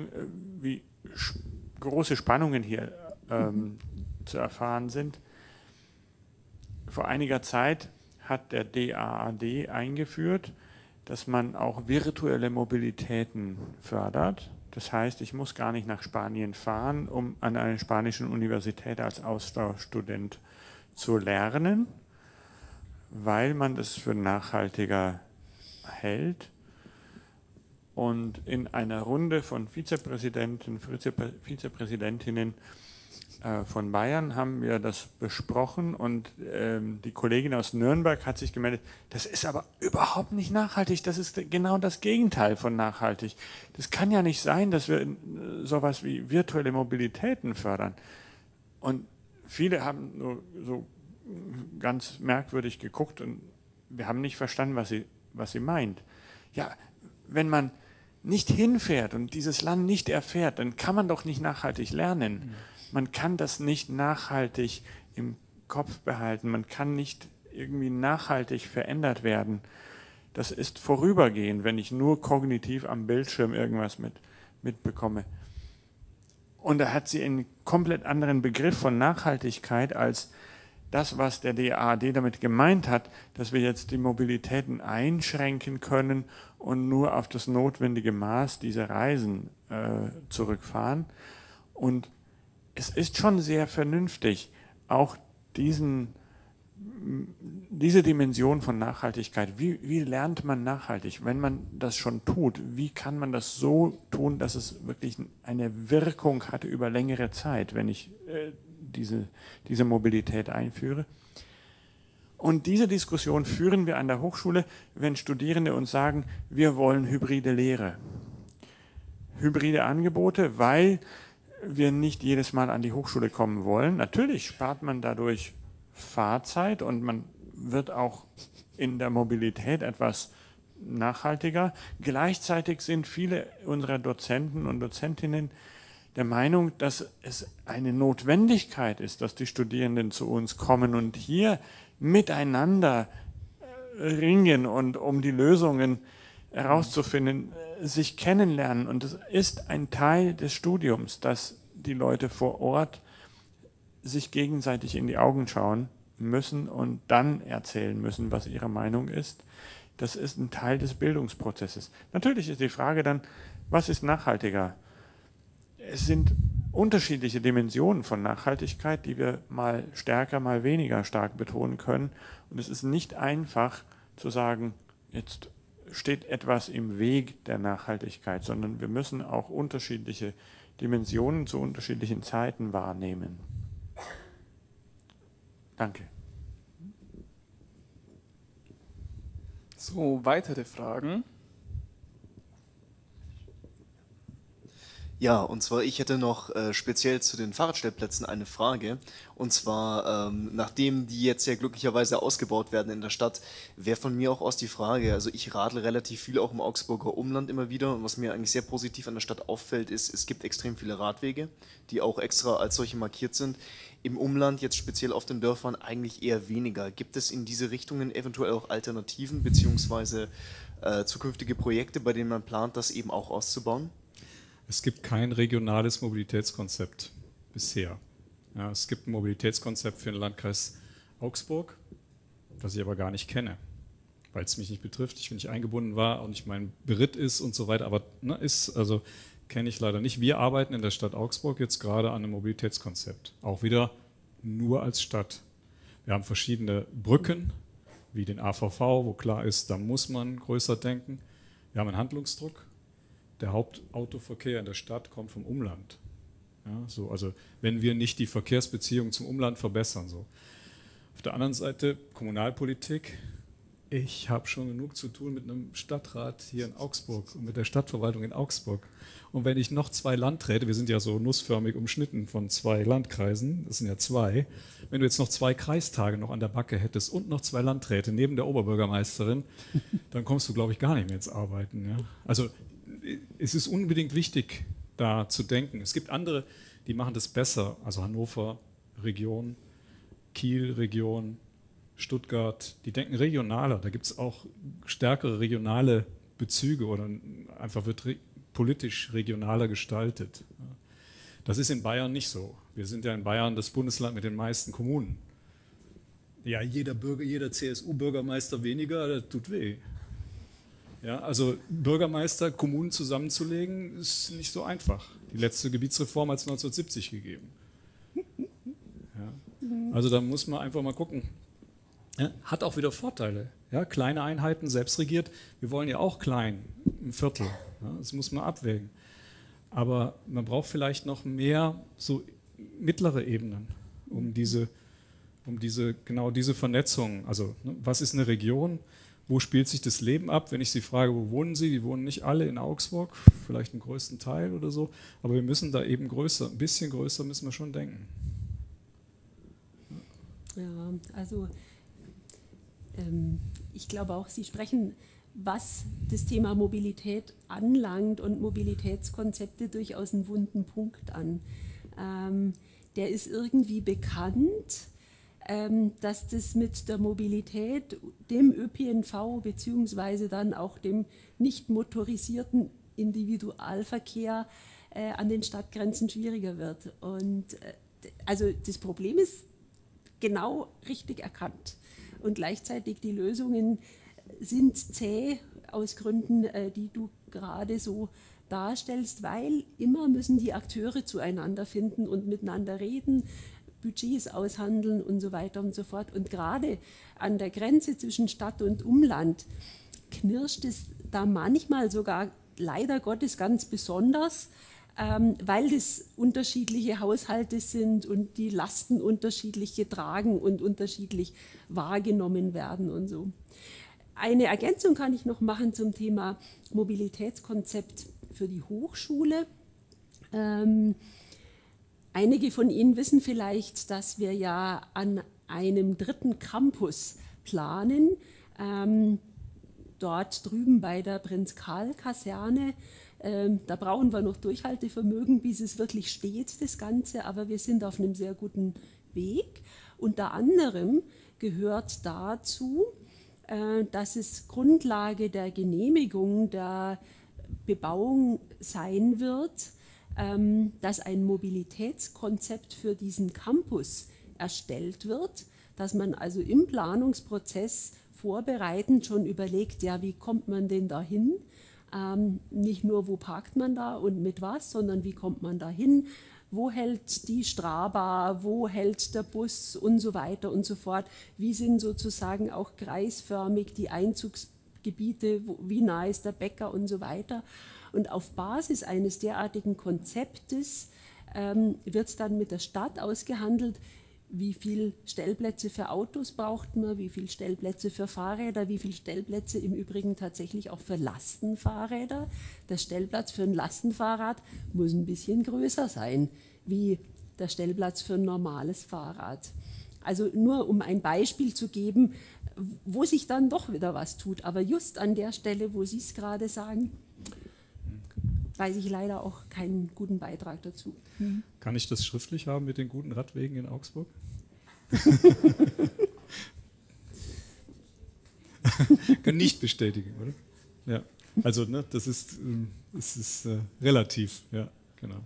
große Spannungen hier zu erfahren sind. Vor einiger Zeit hat der DAAD eingeführt, dass man auch virtuelle Mobilitäten fördert. Das heißt, ich muss gar nicht nach Spanien fahren, um an einer spanischen Universität als Austauschstudent zu lernen, weil man das für nachhaltiger hält und in einer Runde von Vizepräsidenten, Vizepräsidentinnen von Bayern haben wir das besprochen und die Kollegin aus Nürnberg hat sich gemeldet, das ist aber überhaupt nicht nachhaltig, das ist genau das Gegenteil von nachhaltig. Das kann ja nicht sein, dass wir sowas wie virtuelle Mobilitäten fördern. Und viele haben nur so ganz merkwürdig geguckt und wir haben nicht verstanden, was sie meint. Ja, wenn man nicht hinfährt und dieses Land nicht erfährt, dann kann man doch nicht nachhaltig lernen. Man kann das nicht nachhaltig im Kopf behalten. Man kann nicht irgendwie nachhaltig verändert werden. Das ist vorübergehend, wenn ich nur kognitiv am Bildschirm irgendwas mitbekomme. Und da hat sie einen komplett anderen Begriff von Nachhaltigkeit als das, was der DAAD damit gemeint hat, dass wir jetzt die Mobilitäten einschränken können und nur auf das notwendige Maß dieser Reisen zurückfahren. Und es ist schon sehr vernünftig, auch diese Dimension von Nachhaltigkeit. Wie lernt man nachhaltig? Wenn man das schon tut, wie kann man das so tun, dass es wirklich eine Wirkung hat über längere Zeit, wenn ich diese Mobilität einführe? Und diese Diskussion führen wir an der Hochschule, wenn Studierende uns sagen, wir wollen hybride Lehre. Hybride Angebote, weil wir nicht jedes Mal an die Hochschule kommen wollen. Natürlich spart man dadurch Fahrzeit und man wird auch in der Mobilität etwas nachhaltiger. Gleichzeitig sind viele unserer Dozenten und Dozentinnen der Meinung, dass es eine Notwendigkeit ist, dass die Studierenden zu uns kommen und hier miteinander ringen und um die Lösungen herauszufinden, sich kennenlernen. Und es ist ein Teil des Studiums, dass die Leute vor Ort sich gegenseitig in die Augen schauen müssen und dann erzählen müssen, was ihre Meinung ist. Das ist ein Teil des Bildungsprozesses. Natürlich ist die Frage dann, was ist nachhaltiger? Es sind unterschiedliche Dimensionen von Nachhaltigkeit, die wir mal stärker, mal weniger stark betonen können. Und es ist nicht einfach zu sagen, jetzt steht etwas im Weg der Nachhaltigkeit, sondern wir müssen auch unterschiedliche Dimensionen zu unterschiedlichen Zeiten wahrnehmen. Danke. So, weitere Fragen? Ja, und zwar, ich hätte noch speziell zu den Fahrradstellplätzen eine Frage. Und zwar, nachdem die jetzt ja glücklicherweise ausgebaut werden in der Stadt, wäre von mir auch aus die Frage, also ich radle relativ viel auch im Augsburger Umland immer wieder. Und was mir eigentlich sehr positiv an der Stadt auffällt, ist, es gibt extrem viele Radwege, die auch extra als solche markiert sind. Im Umland, jetzt speziell auf den Dörfern, eigentlich eher weniger. Gibt es in diese Richtungen eventuell auch Alternativen beziehungsweise zukünftige Projekte, bei denen man plant, das eben auch auszubauen? Es gibt kein regionales Mobilitätskonzept bisher. Ja, es gibt ein Mobilitätskonzept für den Landkreis Augsburg, das ich aber gar nicht kenne, weil es mich nicht betrifft, ich nicht eingebunden war und nicht mein Beritt ist und so weiter. Aber kenne ich leider nicht. Wir arbeiten in der Stadt Augsburg jetzt gerade an einem Mobilitätskonzept. Auch wieder nur als Stadt. Wir haben verschiedene Brücken, wie den AVV, wo klar ist, da muss man größer denken. Wir haben einen Handlungsdruck. Der Hauptautoverkehr in der Stadt kommt vom Umland. Ja, so, also wenn wir nicht die Verkehrsbeziehungen zum Umland verbessern. So. Auf der anderen Seite Kommunalpolitik. Ich habe schon genug zu tun mit einem Stadtrat hier in Augsburg und mit der Stadtverwaltung in Augsburg. Und wenn ich noch 2 Landräte, wir sind ja so nussförmig umschnitten von 2 Landkreisen, das sind ja 2, wenn du jetzt noch 2 Kreistage noch an der Backe hättest und noch 2 Landräte neben der Oberbürgermeisterin, dann kommst du, glaube ich, gar nicht mehr ins Arbeiten. Ja? Also es ist unbedingt wichtig, da zu denken. Es gibt andere, die machen das besser, also Hannover, Region, Kiel, Region, Stuttgart, die denken regionaler. Da gibt es auch stärkere regionale Bezüge oder einfach wird politisch regionaler gestaltet. Das ist in Bayern nicht so. Wir sind ja in Bayern das Bundesland mit den meisten Kommunen. Ja, jeder CSU-Bürgermeister weniger, das tut weh. Ja, also Bürgermeister, Kommunen zusammenzulegen, ist nicht so einfach. Die letzte Gebietsreform hat es 1970 gegeben. Ja, also da muss man einfach mal gucken. Ja, hat auch wieder Vorteile. Ja, kleine Einheiten, selbstregiert. Wir wollen ja auch klein, ein Viertel. Ja, das muss man abwägen. Aber man braucht vielleicht noch mehr so mittlere Ebenen, um genau diese Vernetzung. Also, ne, was ist eine Region? Wo spielt sich das Leben ab? Wenn ich Sie frage, wo wohnen Sie? Die wohnen nicht alle in Augsburg, vielleicht einen größten Teil oder so. Aber wir müssen da eben ein bisschen größer müssen wir schon denken. Ja, also ich glaube auch, Sie sprechen, was das Thema Mobilität anlangt und Mobilitätskonzepte durchaus einen wunden Punkt an. Der ist irgendwie bekannt, dass das mit der Mobilität, dem ÖPNV beziehungsweise dann auch dem nicht motorisierten Individualverkehr an den Stadtgrenzen schwieriger wird. Und also das Problem ist genau richtig erkannt. Und gleichzeitig die Lösungen sind zäh aus Gründen, die du gerade so darstellst, weil immer müssen die Akteure zueinander finden und miteinander reden, Budgets aushandeln und so weiter und so fort. Und gerade an der Grenze zwischen Stadt und Umland knirscht es da manchmal sogar leider Gottes ganz besonders, weil das unterschiedliche Haushalte sind und die Lasten unterschiedlich getragen und unterschiedlich wahrgenommen werden und so. Eine Ergänzung kann ich noch machen zum Thema Mobilitätskonzept für die Hochschule. Einige von Ihnen wissen vielleicht, dass wir ja an einem 3. Campus planen, dort drüben bei der Prinz-Karl-Kaserne. Da brauchen wir noch Durchhaltevermögen, bis es wirklich steht, das Ganze, aber wir sind auf einem sehr guten Weg. Unter anderem gehört dazu, dass es Grundlage der Genehmigung der Bebauung sein wird, dass ein Mobilitätskonzept für diesen Campus erstellt wird, dass man also im Planungsprozess vorbereitend schon überlegt, ja, wie kommt man denn da hin? Nicht nur, wo parkt man da und mit was, sondern wie kommt man da hin? Wo hält die Straba, wo hält der Bus und so weiter und so fort? Wie sind sozusagen auch kreisförmig die Einzugsgebiete, wie nah ist der Bäcker und so weiter? Und auf Basis eines derartigen Konzeptes wird dann mit der Stadt ausgehandelt, wie viele Stellplätze für Autos braucht man, wie viele Stellplätze für Fahrräder, wie viele Stellplätze im Übrigen tatsächlich auch für Lastenfahrräder. Der Stellplatz für ein Lastenfahrrad muss ein bisschen größer sein, wie der Stellplatz für ein normales Fahrrad. Also nur um ein Beispiel zu geben, wo sich dann doch wieder was tut. Aber just an der Stelle, wo Sie es gerade sagen, weiß ich leider auch keinen guten Beitrag dazu. Kann ich das schriftlich haben mit den guten Radwegen in Augsburg? Kann nicht bestätigen, oder? Ja, also ne, das ist relativ, ja, genau.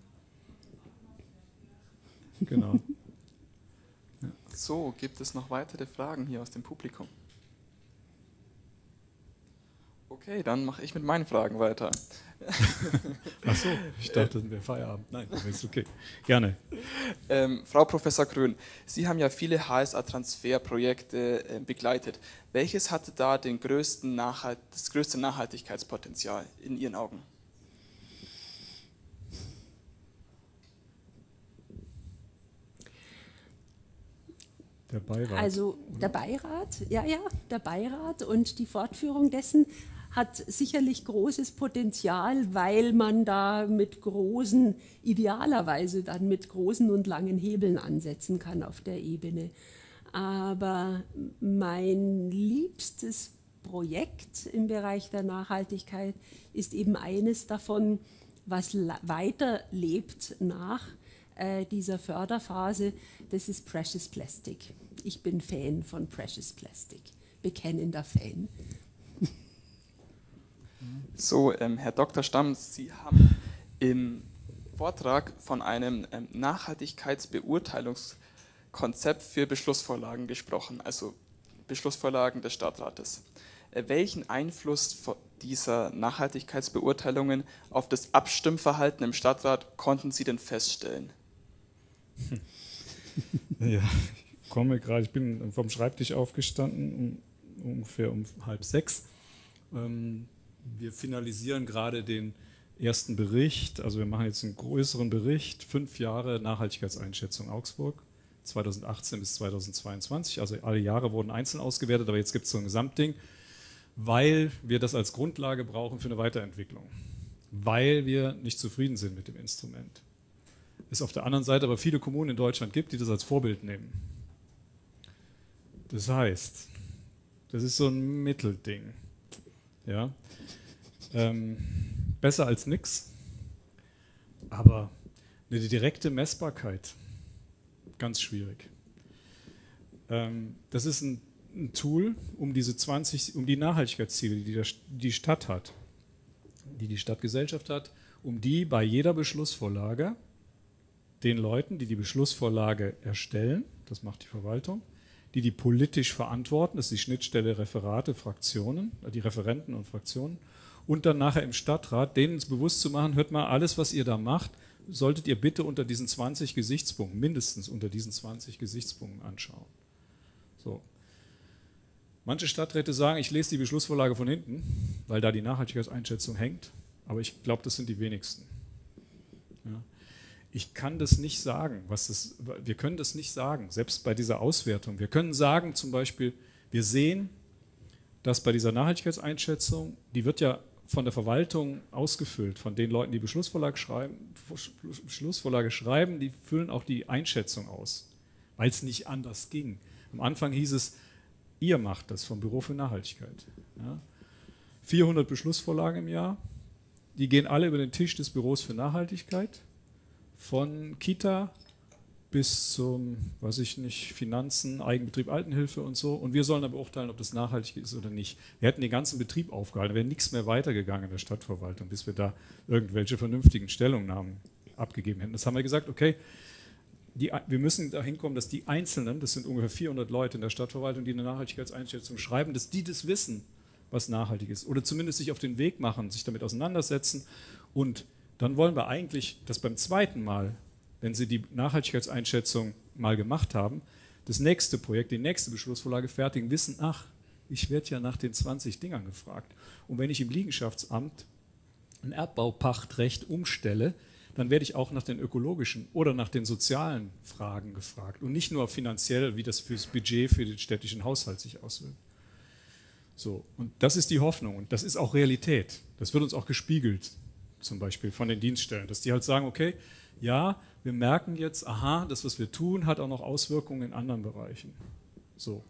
Genau. Ja. So, gibt es noch weitere Fragen hier aus dem Publikum? Okay, dann mache ich mit meinen Fragen weiter. Ach so, ich dachte, das wäre Feierabend. Nein, ist okay. Gerne. Frau Professor Grün, Sie haben ja viele HSA-Transferprojekte begleitet. Welches hatte da das größte Nachhaltigkeitspotenzial in Ihren Augen? Der Beirat. Also der Beirat, der Beirat und die Fortführung dessen hat sicherlich großes Potenzial, weil man da idealerweise dann mit großen und langen Hebeln ansetzen kann auf der Ebene. Aber mein liebstes Projekt im Bereich der Nachhaltigkeit ist eben eines davon, was weiterlebt nach dieser Förderphase. Das ist Precious Plastic. Ich bin Fan von Precious Plastic, bekennender Fan. So, Herr Dr. Stamm, Sie haben im Vortrag von einem Nachhaltigkeitsbeurteilungskonzept für Beschlussvorlagen gesprochen, also Beschlussvorlagen des Stadtrates. Welchen Einfluss dieser Nachhaltigkeitsbeurteilungen auf das Abstimmverhalten im Stadtrat konnten Sie denn feststellen? Ja, ich bin vom Schreibtisch aufgestanden ungefähr um 5:30. Wir finalisieren gerade den ersten Bericht, also wir machen jetzt einen größeren Bericht, 5 Jahre Nachhaltigkeitseinschätzung Augsburg, 2018 bis 2022, also alle Jahre wurden einzeln ausgewertet, aber jetzt gibt es so ein Gesamtding, weil wir das als Grundlage brauchen für eine Weiterentwicklung, weil wir nicht zufrieden sind mit dem Instrument. Es auf der anderen Seite aber viele Kommunen in Deutschland gibt, die das als Vorbild nehmen. Das heißt, das ist so ein Mittelding. Ja? Besser als nichts, aber eine direkte Messbarkeit, ganz schwierig. Das ist ein Tool, um die Nachhaltigkeitsziele, die die Stadt hat, die die Stadtgesellschaft hat, um die bei jeder Beschlussvorlage den Leuten, die die Beschlussvorlage erstellen, das macht die Verwaltung, die politisch verantworten, das ist die Schnittstelle Referate, Fraktionen, die Referenten und Fraktionen, und dann nachher im Stadtrat, denen bewusst zu machen, hört mal, alles, was ihr da macht, solltet ihr bitte unter diesen 20 Gesichtspunkten, mindestens unter diesen 20 Gesichtspunkten anschauen. So. Manche Stadträte sagen, ich lese die Beschlussvorlage von hinten, weil da die Nachhaltigkeitseinschätzung hängt, aber ich glaube, das sind die wenigsten. Ja. Ich kann das nicht sagen, wir können das nicht sagen, selbst bei dieser Auswertung. Wir können sagen zum Beispiel, wir sehen, dass bei dieser Nachhaltigkeitseinschätzung, die wird ja von der Verwaltung ausgefüllt, von den Leuten, die Beschlussvorlage schreiben, die füllen auch die Einschätzung aus, weil es nicht anders ging. Am Anfang hieß es, ihr macht das vom Büro für Nachhaltigkeit. Ja. 400 Beschlussvorlagen im Jahr, die gehen alle über den Tisch des Büros für Nachhaltigkeit, von Kita bis zum, weiß ich nicht, Finanzen, Eigenbetrieb, Altenhilfe und so. Und wir sollen dann beurteilen, ob das nachhaltig ist oder nicht. Wir hätten den ganzen Betrieb aufgehalten, wäre nichts mehr weitergegangen in der Stadtverwaltung, bis wir da irgendwelche vernünftigen Stellungnahmen abgegeben hätten. Das haben wir gesagt, okay, wir müssen dahin kommen, dass die Einzelnen, das sind ungefähr 400 Leute in der Stadtverwaltung, die eine Nachhaltigkeitseinschätzung schreiben, dass die das wissen, was nachhaltig ist. Oder zumindest sich auf den Weg machen, sich damit auseinandersetzen. Und dann wollen wir eigentlich, dass beim zweiten Mal, wenn Sie die Nachhaltigkeitseinschätzung mal gemacht haben, das nächste Projekt, die nächste Beschlussvorlage fertigen, wissen, ach, ich werde ja nach den 20 Dingern gefragt. Und wenn ich im Liegenschaftsamt ein Erbbaupachtrecht umstelle, dann werde ich auch nach den ökologischen oder nach den sozialen Fragen gefragt und nicht nur finanziell, wie das fürs Budget für den städtischen Haushalt sich auswirkt. So, und das ist die Hoffnung und das ist auch Realität. Das wird uns auch gespiegelt, zum Beispiel von den Dienststellen, dass die halt sagen, okay, ja, wir merken jetzt, aha, das, was wir tun, hat auch noch Auswirkungen in anderen Bereichen. So,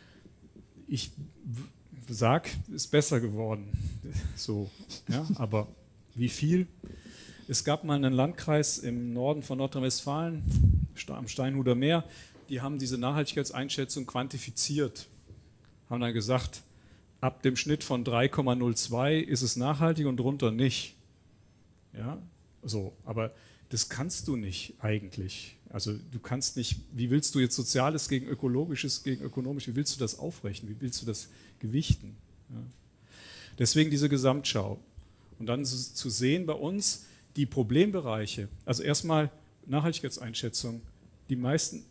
ich sage, ist besser geworden, so, ja, aber wie viel? Es gab mal einen Landkreis im Norden von Nordrhein-Westfalen, am Steinhuder Meer, die haben diese Nachhaltigkeitseinschätzung quantifiziert, haben dann gesagt, ab dem Schnitt von 3,02 ist es nachhaltig und drunter nicht. Ja, so, aber das kannst du nicht eigentlich. Also du kannst nicht, wie willst du jetzt Soziales gegen Ökologisches, gegen Ökonomisch, wie willst du das aufrechnen, wie willst du das gewichten? Ja. Deswegen diese Gesamtschau. Und dann zu sehen bei uns die Problembereiche, also erstmal Nachhaltigkeitseinschätzung, die meisten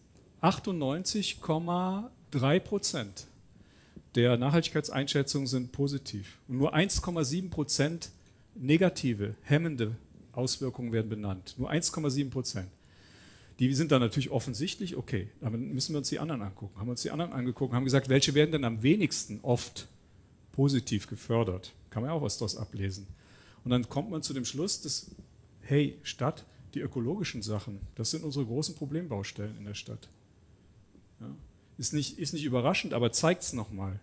98,3% der Nachhaltigkeitseinschätzungen sind positiv und nur 1,7% negative, hemmende Auswirkungen werden benannt. Nur 1,7%. Die sind dann natürlich offensichtlich, okay, aber müssen wir uns die anderen angucken. Haben wir uns die anderen angeguckt und haben gesagt, welche werden denn am wenigsten oft positiv gefördert? Kann man ja auch was daraus ablesen. Und dann kommt man zu dem Schluss, dass, hey, Stadt, die ökologischen Sachen, das sind unsere großen Problembaustellen in der Stadt. Ja. Ist nicht überraschend, aber zeigt es nochmal.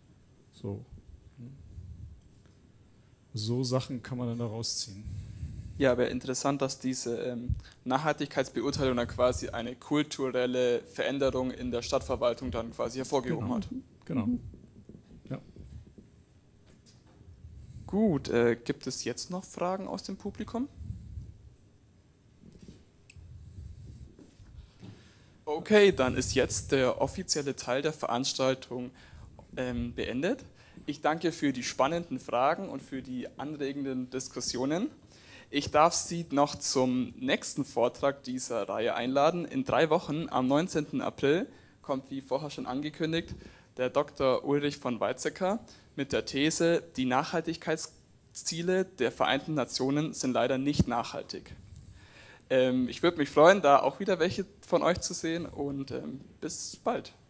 So Sachen kann man dann da rausziehen. Ja, wäre interessant, dass diese Nachhaltigkeitsbeurteilung dann quasi eine kulturelle Veränderung in der Stadtverwaltung dann quasi hervorgehoben hat. Genau. Ja. Gut, gibt es jetzt noch Fragen aus dem Publikum? Okay, dann ist jetzt der offizielle Teil der Veranstaltung beendet. Ich danke für die spannenden Fragen und für die anregenden Diskussionen. Ich darf Sie noch zum nächsten Vortrag dieser Reihe einladen. In 3 Wochen, am 19. April, kommt wie vorher schon angekündigt, der Dr. Ulrich von Weizsäcker, mit der These, die Nachhaltigkeitsziele der Vereinten Nationen sind leider nicht nachhaltig. Ich würde mich freuen, da auch wieder welche von euch zu sehen und bis bald.